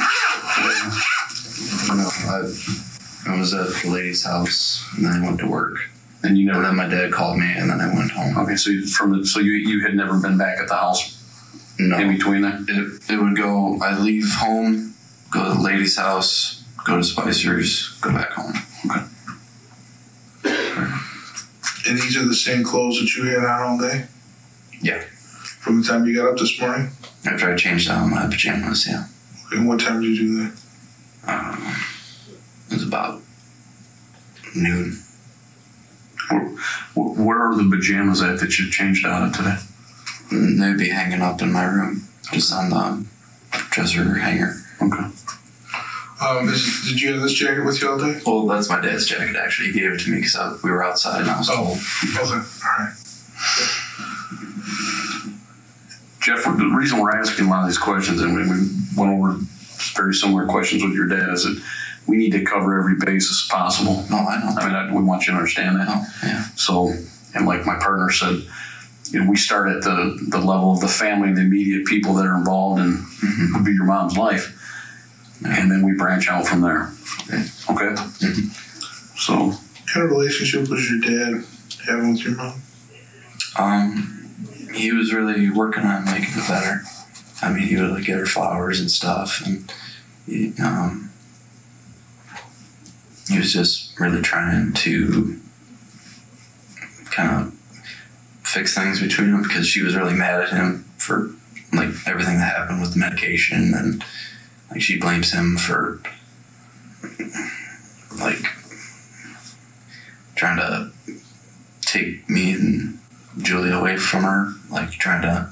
No, I was at the lady's house, and then I went to work. And you never. And then my dad called me, and then I went home. Okay, so you had never been back at the house. No. In between there. It would go. I'd leave home, go to the lady's house, go to Spicer's, go back home. Okay. And these are the same clothes that you had on all day? Yeah. From the time you got up this morning? After I changed out my pajamas, yeah. And what time did you do that? It was about noon. Where are the pajamas at that you changed out of today? They'd be hanging up in my room, just on the dresser hanger. Okay. Did you have this jacket with you all day? Well, that's my dad's jacket, actually. He gave it to me because we were outside and I was cold. Okay. All right. Jeff, the reason we're asking a lot of these questions, and we went over very similar questions with your dad, is that we need to cover every basis possible. No, I know. I mean, we want you to understand that. Oh, yeah. So, and like my partner said, we start at the level of the family, the immediate people that are involved in would be your mom's life. And then we branch out from there. Okay? Mm-hmm. So. What kind of relationship was your dad having with your mom? He was really working on making it better. I mean, he would like get her flowers and stuff, and he was just really trying to kind of fix things between them, because she was really mad at him for like everything that happened with the medication, and like she blames him for like trying to take me and Julia away from her, like trying to.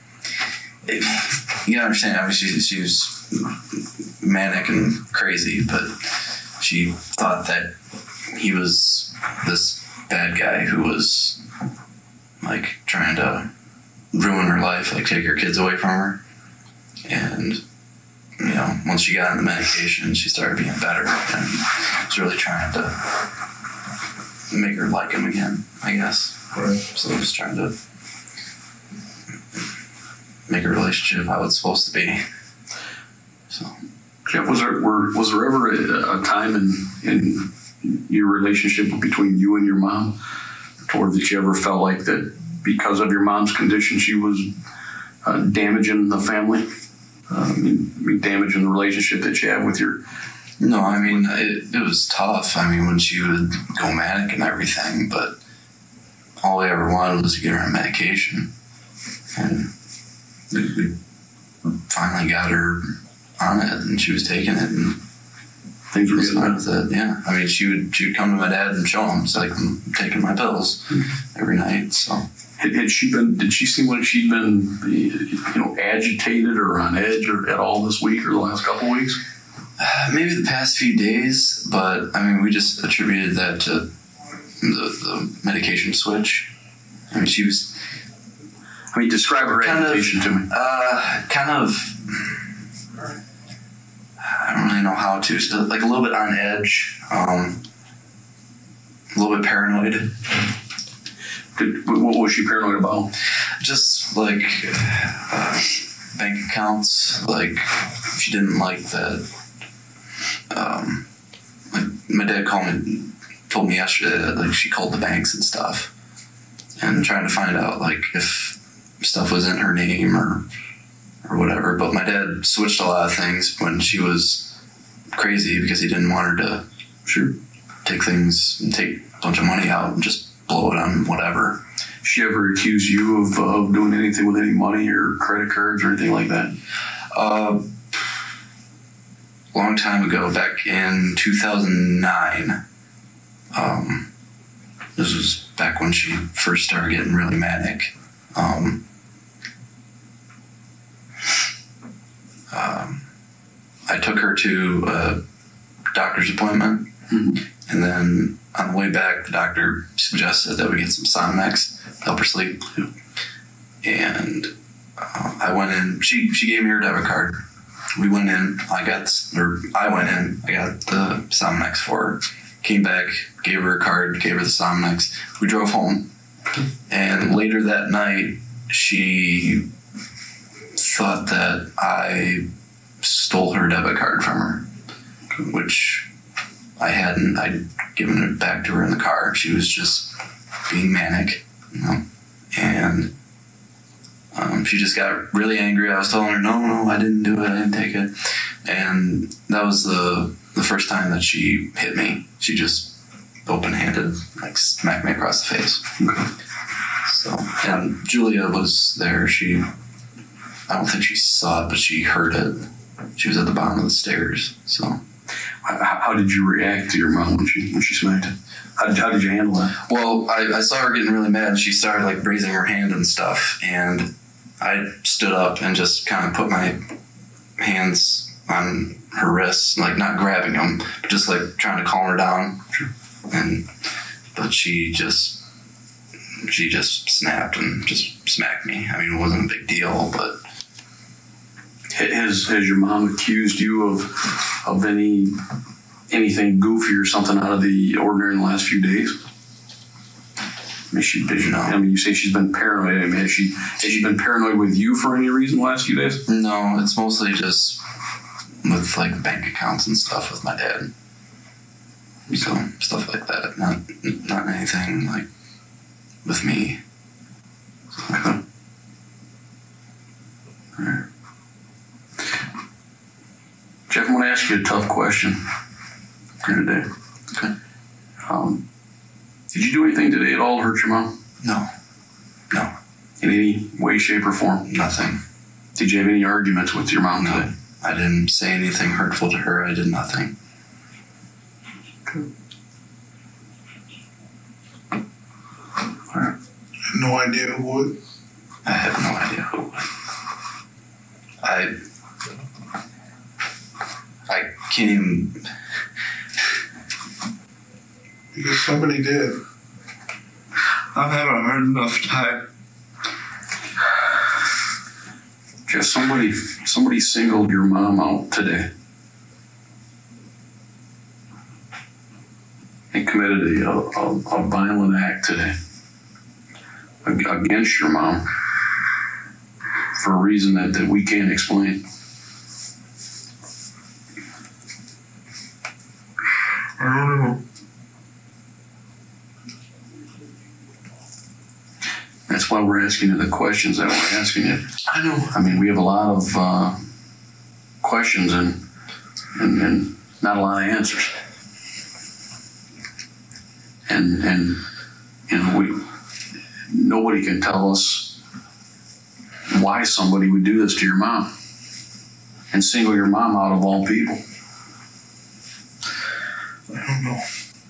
You gotta understand, obviously she was manic and crazy, but she thought that he was this bad guy who was like trying to ruin her life, like take her kids away from her. And you know, once she got on the medication, she started being better and was really trying to make her like him again, I guess. Right. So he was trying to make a relationship how it's supposed to be. So, Jeff, was there ever a time in your relationship between you and your mom, or that you ever felt like that because of your mom's condition she was damaging the family, damaging the relationship that you have with your? No, I mean it was tough. I mean, when she would go manic and everything, but all I ever wanted was to get her on medication, and we finally got her on it, and she was taking it, and things were was getting fine better. with it. Yeah, I mean, she would come to my dad and show him, so like, I'm taking my pills every night. So Did she seem like she'd been, agitated or on edge or at all this week or the last couple of weeks? maybe the past few days, but I mean, we just attributed that to the medication switch. I mean, she was. I mean, describe her agitation to me. Kind of. I don't really know how to. So, like a little bit on edge, a little bit paranoid. What was she paranoid about? Just like bank accounts. Like she didn't like that. Like my dad told me yesterday that like she called the banks and stuff, and trying to find out like if stuff was in her name or whatever. But my dad switched a lot of things when she was crazy because he didn't want her to take things and take a bunch of money out and just blow it on whatever. She ever accused you of doing anything with any money or credit cards or anything like that? Long time ago, back in 2009. This was back when she first started getting really manic. I took her to a doctor's appointment, and then on the way back, the doctor suggested that we get some Sonex to help her sleep. And I went in. She gave me her debit card. We went in. I went in. I got the Sonex for her. Came back, gave her a card, gave her the Sonex. We drove home. And later that night, she thought that I stole her debit card from her, which I hadn't. I'd given it back to her in the car. She was just being manic, you know, and she just got really angry. I was telling her, no, I didn't do it. I didn't take it. And that was the first time that she hit me. She just open-handed, like, smacked me across the face. So, and Julia was there. I don't think she saw it, but she heard it. She was at the bottom of the stairs. So, how did you react to your mom when she smacked it? How did you handle that? Well, I saw her getting really mad. She started, like, raising her hand and stuff, and I stood up and just kind of put my hands on her wrists, like, not grabbing them, but just, like, trying to calm her down. Sure. But she just snapped and just smacked me. I mean, it wasn't a big deal, but... Has your mom accused you of anything goofy or something out of the ordinary in the last few days? I mean, you say she's been paranoid. I mean, has she been paranoid with you for any reason the last few days? No, it's mostly just with, like, bank accounts and stuff with my dad. So, stuff like that. Not anything, like, with me. Okay. All right. Jeff, I want to ask you a tough question here today. Okay. Did you do anything today at all to hurt your mom? No. In any way, shape, or form? Nothing. Did you have any arguments with your mom today? I didn't say anything hurtful to her. I did nothing. Okay. All right. No idea who would? I have no idea who would. I can't even... Because somebody did. I'm having a hard enough time. Jeff, somebody singled your mom out today and committed a violent act today against your mom for a reason that we can't explain. I don't know. That's why we're asking you the questions that we're asking you. I know. I mean, we have a lot of questions and not a lot of answers. And you know, nobody can tell us why somebody would do this to your mom and single your mom out of all people. I don't know.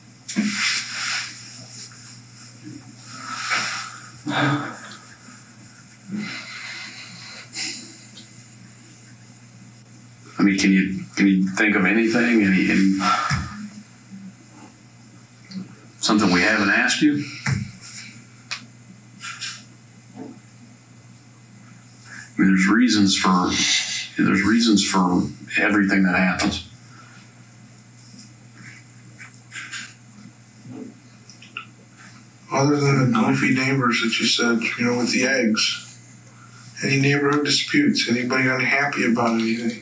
I mean, can you think of anything? Any something we haven't asked you? I mean, there's reasons for everything that happens. Other than the goofy neighbors that you said, you know, with the eggs. Any neighborhood disputes? Anybody unhappy about anything?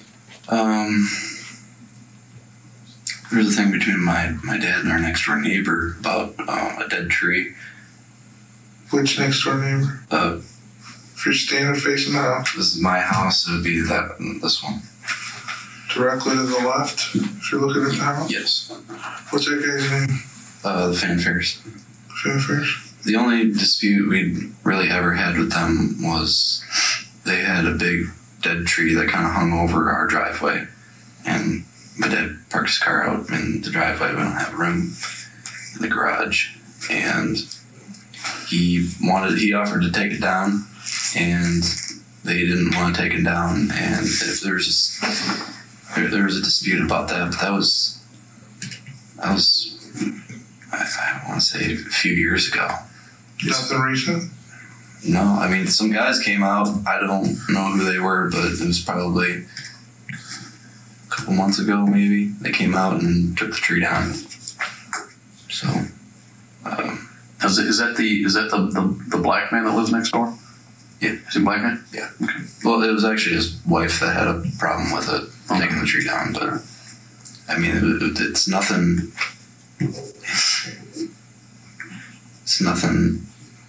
There was a thing between my dad and our next door neighbor about a dead tree. Which next door neighbor? If you're standing facing the house. This is my house, it would be this one. Directly to the left, if you're looking at the house? Yes. What's that guy's name? The Fanfares. Fanfares? The only dispute we'd really ever had with them was they had a big dead tree that kind of hung over our driveway. And my dad parked his car out in the driveway. We don't have room in the garage. And he offered to take it down, and they didn't want to take it down. And if there was a dispute about that, but that was I want to say a few years ago. Nothing recent? No, I mean, some guys came out. I don't know who they were, but it was probably a couple months ago, maybe. They came out and took the tree down. So, Now, Is that the black man that lives next door? Yeah. Is he a black man? Yeah. Okay. Well, it was actually his wife that had a problem with it, taking the tree down. But I mean, it's nothing. It's nothing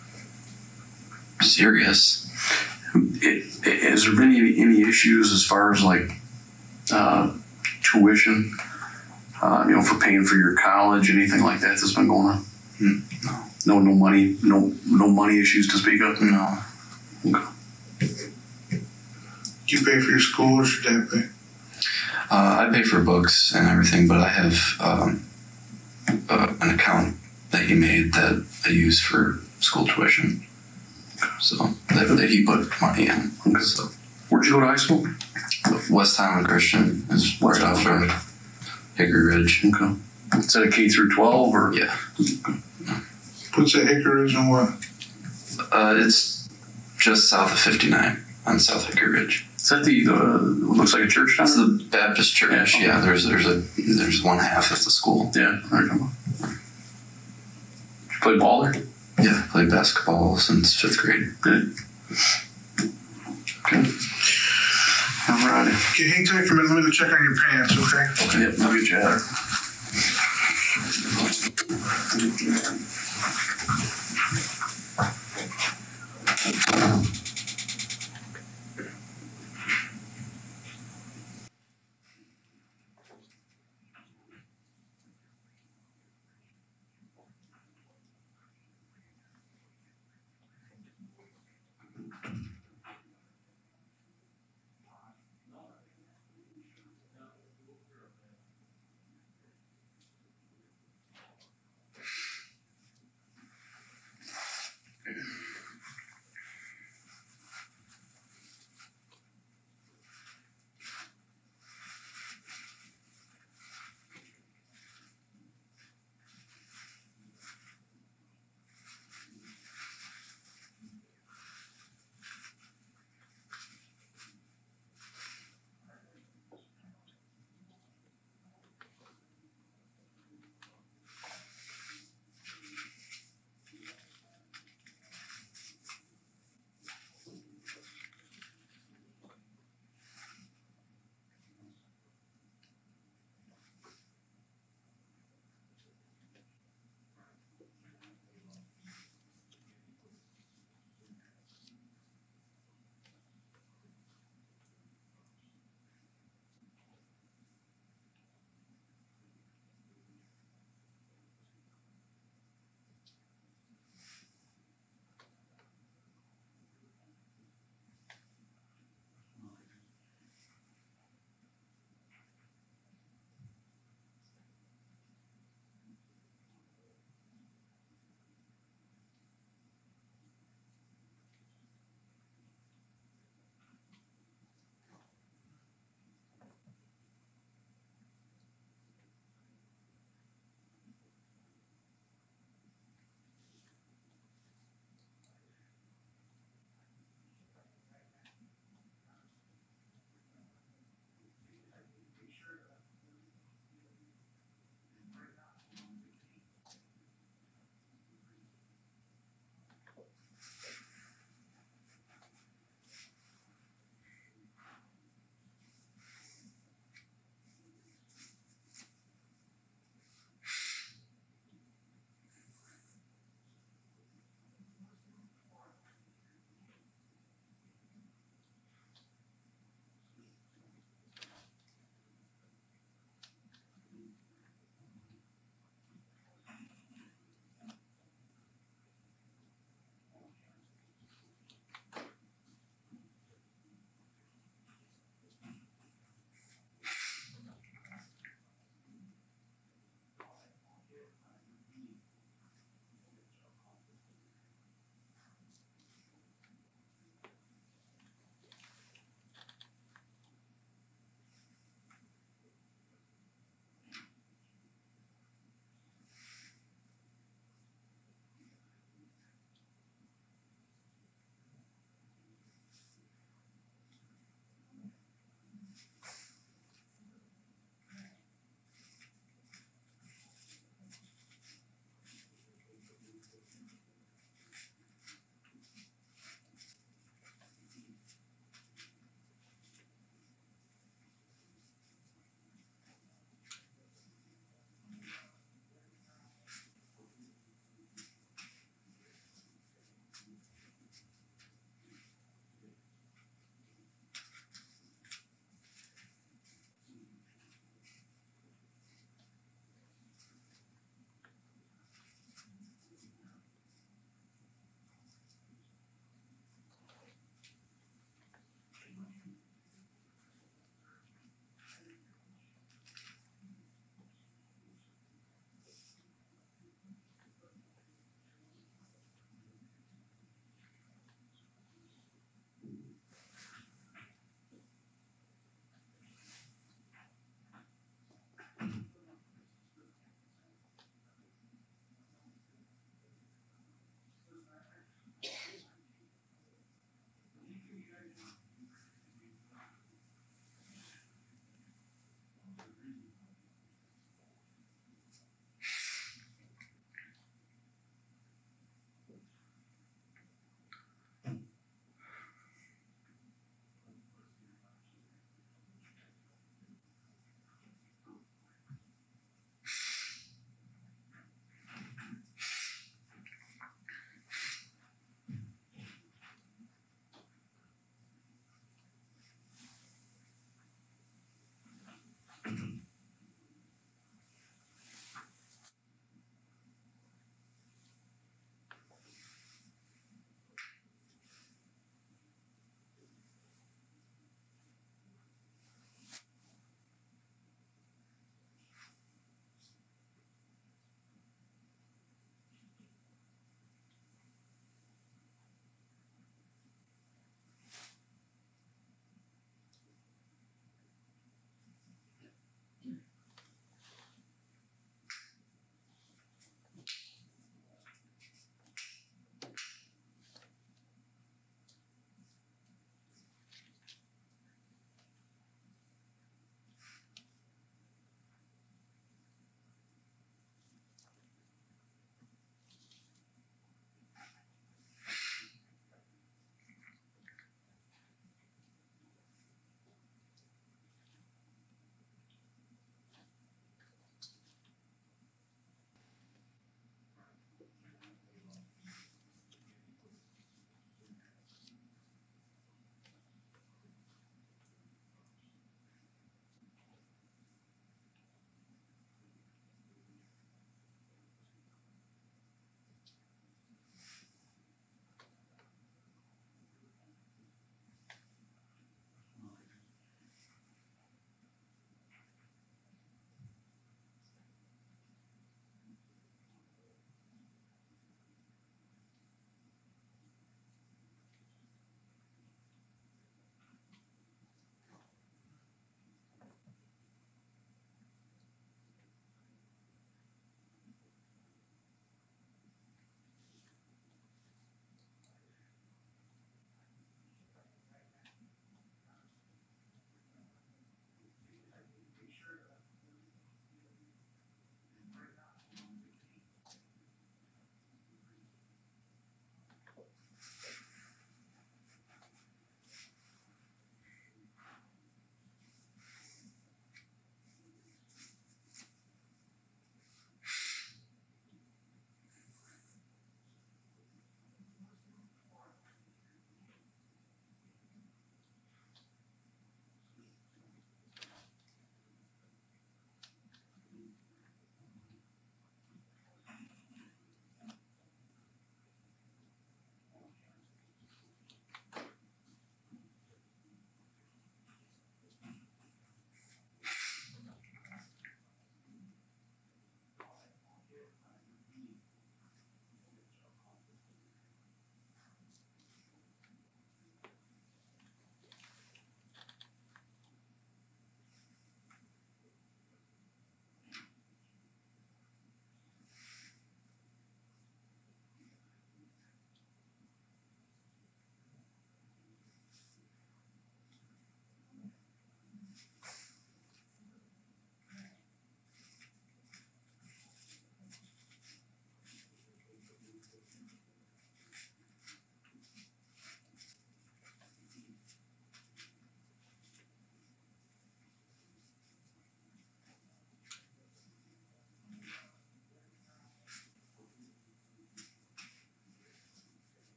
serious. Has there been any issues as far as like tuition? For paying for your college, anything like that that's been going on? No. No money, no money issues to speak of. No. Okay. Do you pay for your school or does your dad pay? I pay for books and everything, but I have an account that he made that I use for school tuition. So that he put money in. Okay. So Where'd you go to high school? West Highland Christian is right off of Hickory Ridge. Okay. Is that a K through 12 or? Yeah. What's that Hickory Ridge and what? It's just south of 59 on South Hickory Ridge. Is that the looks like a church down It's there? the Baptist church. Yeah. Yeah, there's one half of the school. Yeah. There you go. Did you play ball there? Yeah, played basketball since 5th grade. Good. Okay. Alrighty. Okay, hang tight for a minute. Let me go check on your pants, okay? Okay. Yep. I'll get you out.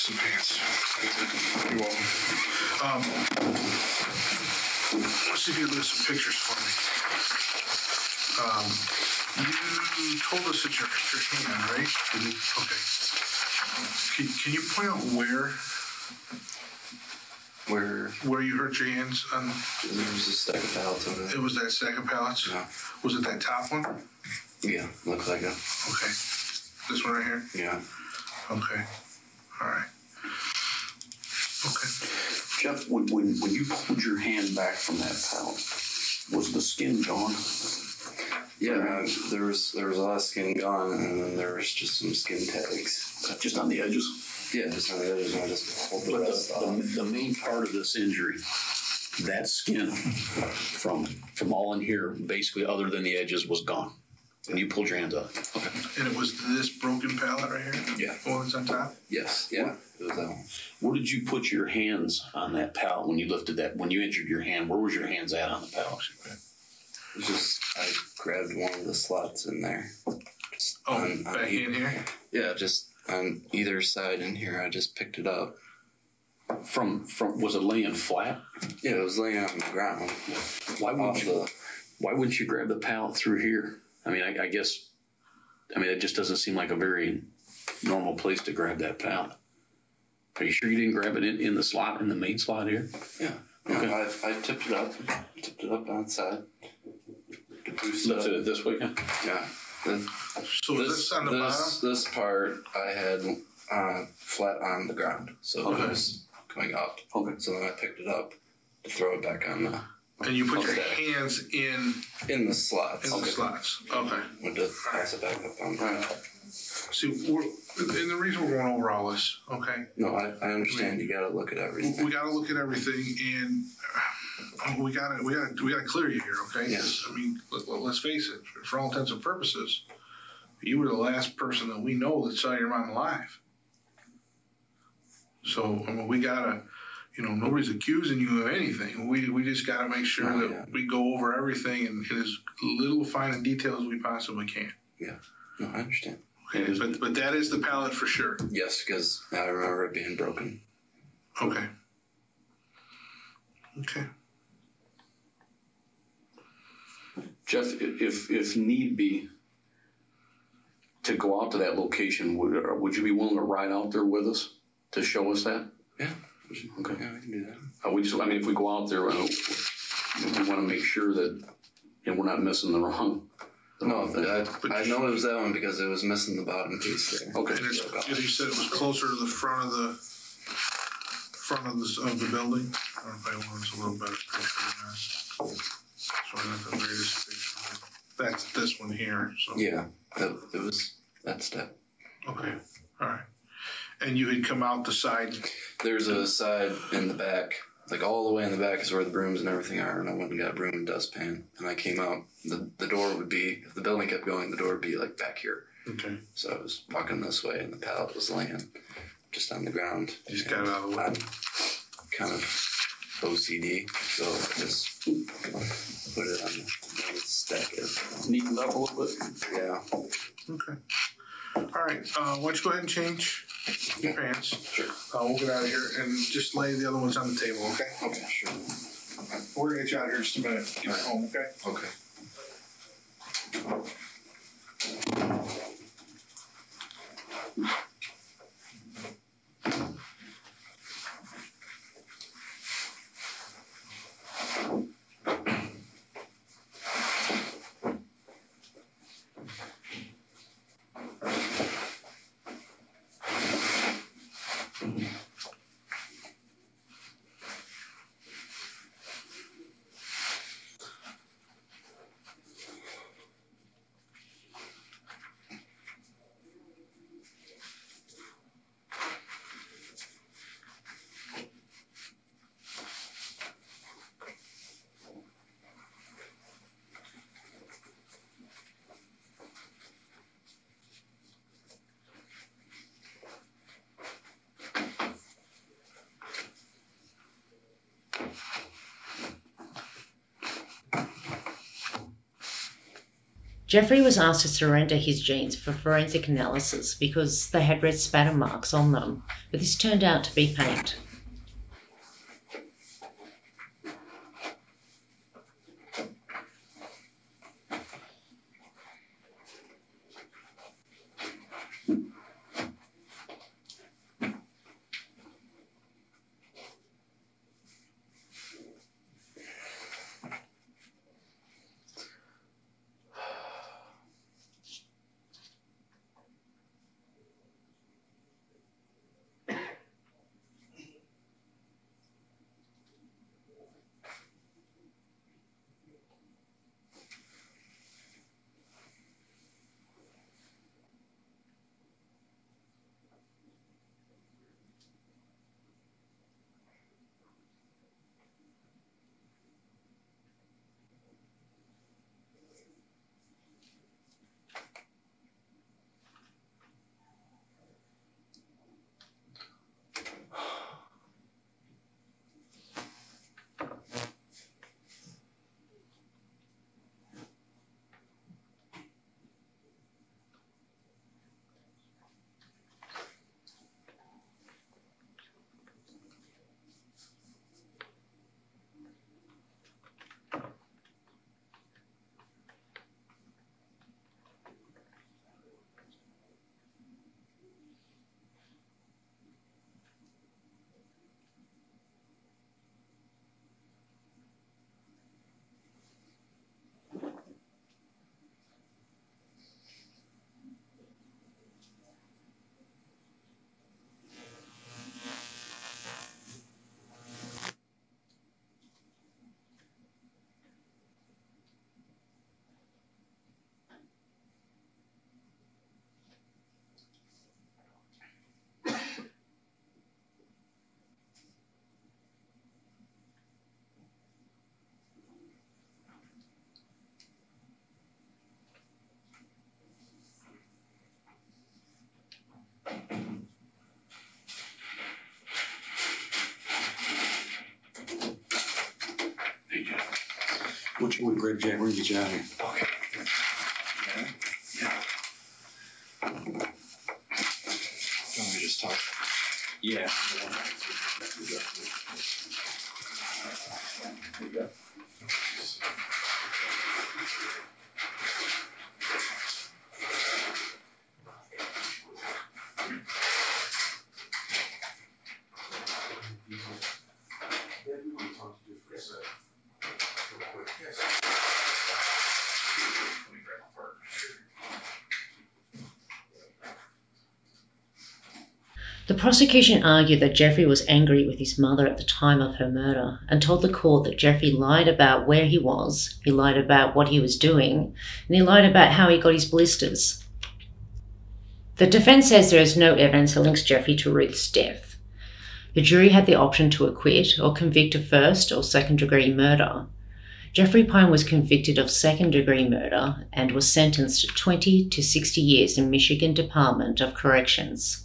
some pants. You're welcome. Let's see if you can look at some pictures for me. You told us that you hurt your hand, right? Mm-hmm. Okay. Can you point out where you hurt your hands on? There was a stack of pallets over there. It was that stack of pallets? Yeah. Was it that top one? Yeah, looks like it. Okay. This one right here? Yeah. Okay. All right. Okay. Jeff, when you pulled your hand back from that pallet, was the skin gone? Yeah, there was a lot of skin gone, and then there was just some skin tags. Just on the edges? Yeah, just on the edges, and I just pulled the rest off. The main part of this injury, that skin from all in here, basically other than the edges, was gone. And you pulled your hands off. Okay. And it was this broken pallet right here? Yeah. The one that's on top? Yes, yeah, it was that one. Where did you put your hands on that pallet when you lifted that? When you injured your hand, where was your hands at on the pallet? It was just, I grabbed one of the slots in there. Back in here? Yeah, just on either side in here. I just picked it up. From was it laying flat? Yeah, it was laying on the ground. Why wouldn't you grab the pallet through here? I mean, I guess it just doesn't seem like a very normal place to grab that pallet. Are you sure you didn't grab it in the slot, in the main slot here? Yeah. Okay. I tipped it up outside. Lifted it this way? Yeah. So this on the bottom? This part I had flat on the ground, so Okay. it was going up. Okay. So then I picked it up to throw it back on the. And you put your hands in the slots. the slots. Okay. Would just pass it back up on the ground. See, and the reason we're going over all this, okay? No, I understand. You got to look at everything. We got to look at everything, and we got to clear you here, okay? Yes. I mean, let's face it. For all intents and purposes, you were the last person that we know that saw your mom alive. So I mean, we gotta. Nobody's accusing you of anything. We just got to make sure that we go over everything in as little fine in detail as we possibly can. Yeah. No, I understand. Okay, but that is the pallet for sure. Yes, because I remember it being broken. Okay. Okay. Jeff, if need be, to go out to that location, would you be willing to ride out there with us to show us that? Yeah. Okay. Yeah, we can do that. If we go out there, we want to make sure that we're not missing the wrong. No, I know it was that one because it was missing the bottom piece there. Okay. And as you said, it was closer to the front of the building. I don't know if I want a little better picture than that. So I got the greatest picture. That's this one here. So Yeah, it was that step. okay, all right. And you had come out the side. There's a side in the back, like all the way in the back is where the brooms and everything are, and I went and got a broom and dustpan, and I came out. The door would be, if the building kept going, the door would be like back here. Okay. So I was walking this way, and the pallet was laying just on the ground. You just got it out of the way. I'm kind of OCD, so I just put it on the stack it. Neaten up a little bit. Yeah. Okay. All right. Why don't you go ahead and change your pants? Sure. We'll get out of here and just lay the other ones on the table, okay? Okay, sure. We're going to get you out of here in just a minute. Get you home, okay? Okay. Jeffrey was asked to surrender his jeans for forensic analysis because they had red spatter marks on them, but this turned out to be paint. Which one, Greg Jack? We're gonna get you out of here. Okay. Yeah. Can we just talk? Yeah. The prosecution argued that Jeffrey was angry with his mother at the time of her murder and told the court that Jeffrey lied about where he was, he lied about what he was doing, and he lied about how he got his blisters. The defense says there is no evidence that links Jeffrey to Ruth's death. The jury had the option to acquit or convict of first or second-degree murder. Jeffrey Pyne was convicted of second-degree murder and was sentenced to 20 to 60 years in Michigan Department of Corrections.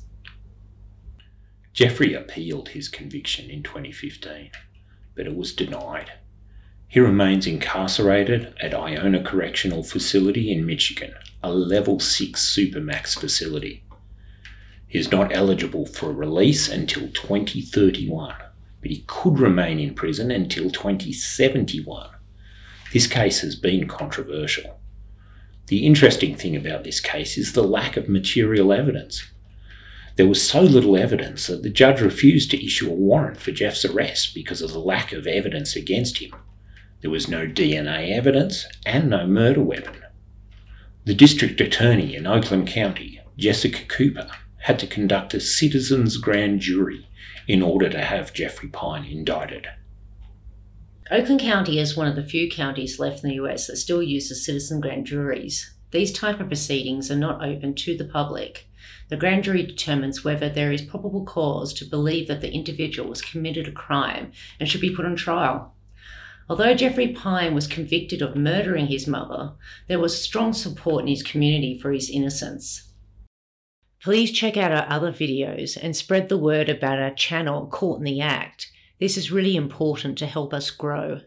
Jeffrey appealed his conviction in 2015, but it was denied. He remains incarcerated at Iona Correctional Facility in Michigan, a Level 6 Supermax facility. He is not eligible for release until 2031, but he could remain in prison until 2071. This case has been controversial. The interesting thing about this case is the lack of material evidence. There was so little evidence that the judge refused to issue a warrant for Jeff's arrest because of the lack of evidence against him. There was no DNA evidence and no murder weapon. The district attorney in Oakland County, Jessica Cooper, had to conduct a citizens' grand jury in order to have Jeffrey Pyne indicted. Oakland County is one of the few counties left in the US that still uses citizen grand juries. These type of proceedings are not open to the public. The grand jury determines whether there is probable cause to believe that the individual has committed a crime and should be put on trial. Although Jeffrey Pyne was convicted of murdering his mother, there was strong support in his community for his innocence. Please check out our other videos and spread the word about our channel Caught in the Act. This is really important to help us grow.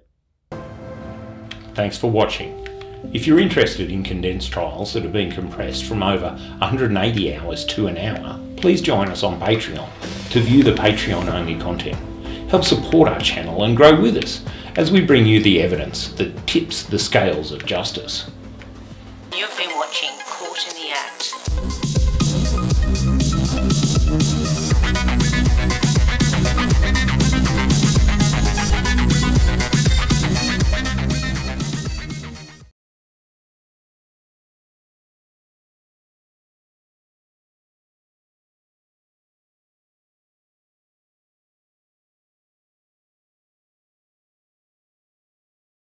Thanks for watching. If you're interested in condensed trials that have been compressed from over 180 hours to an hour, please join us on Patreon to view the Patreon-only content. Help support our channel and grow with us as we bring you the evidence that tips the scales of justice. You've been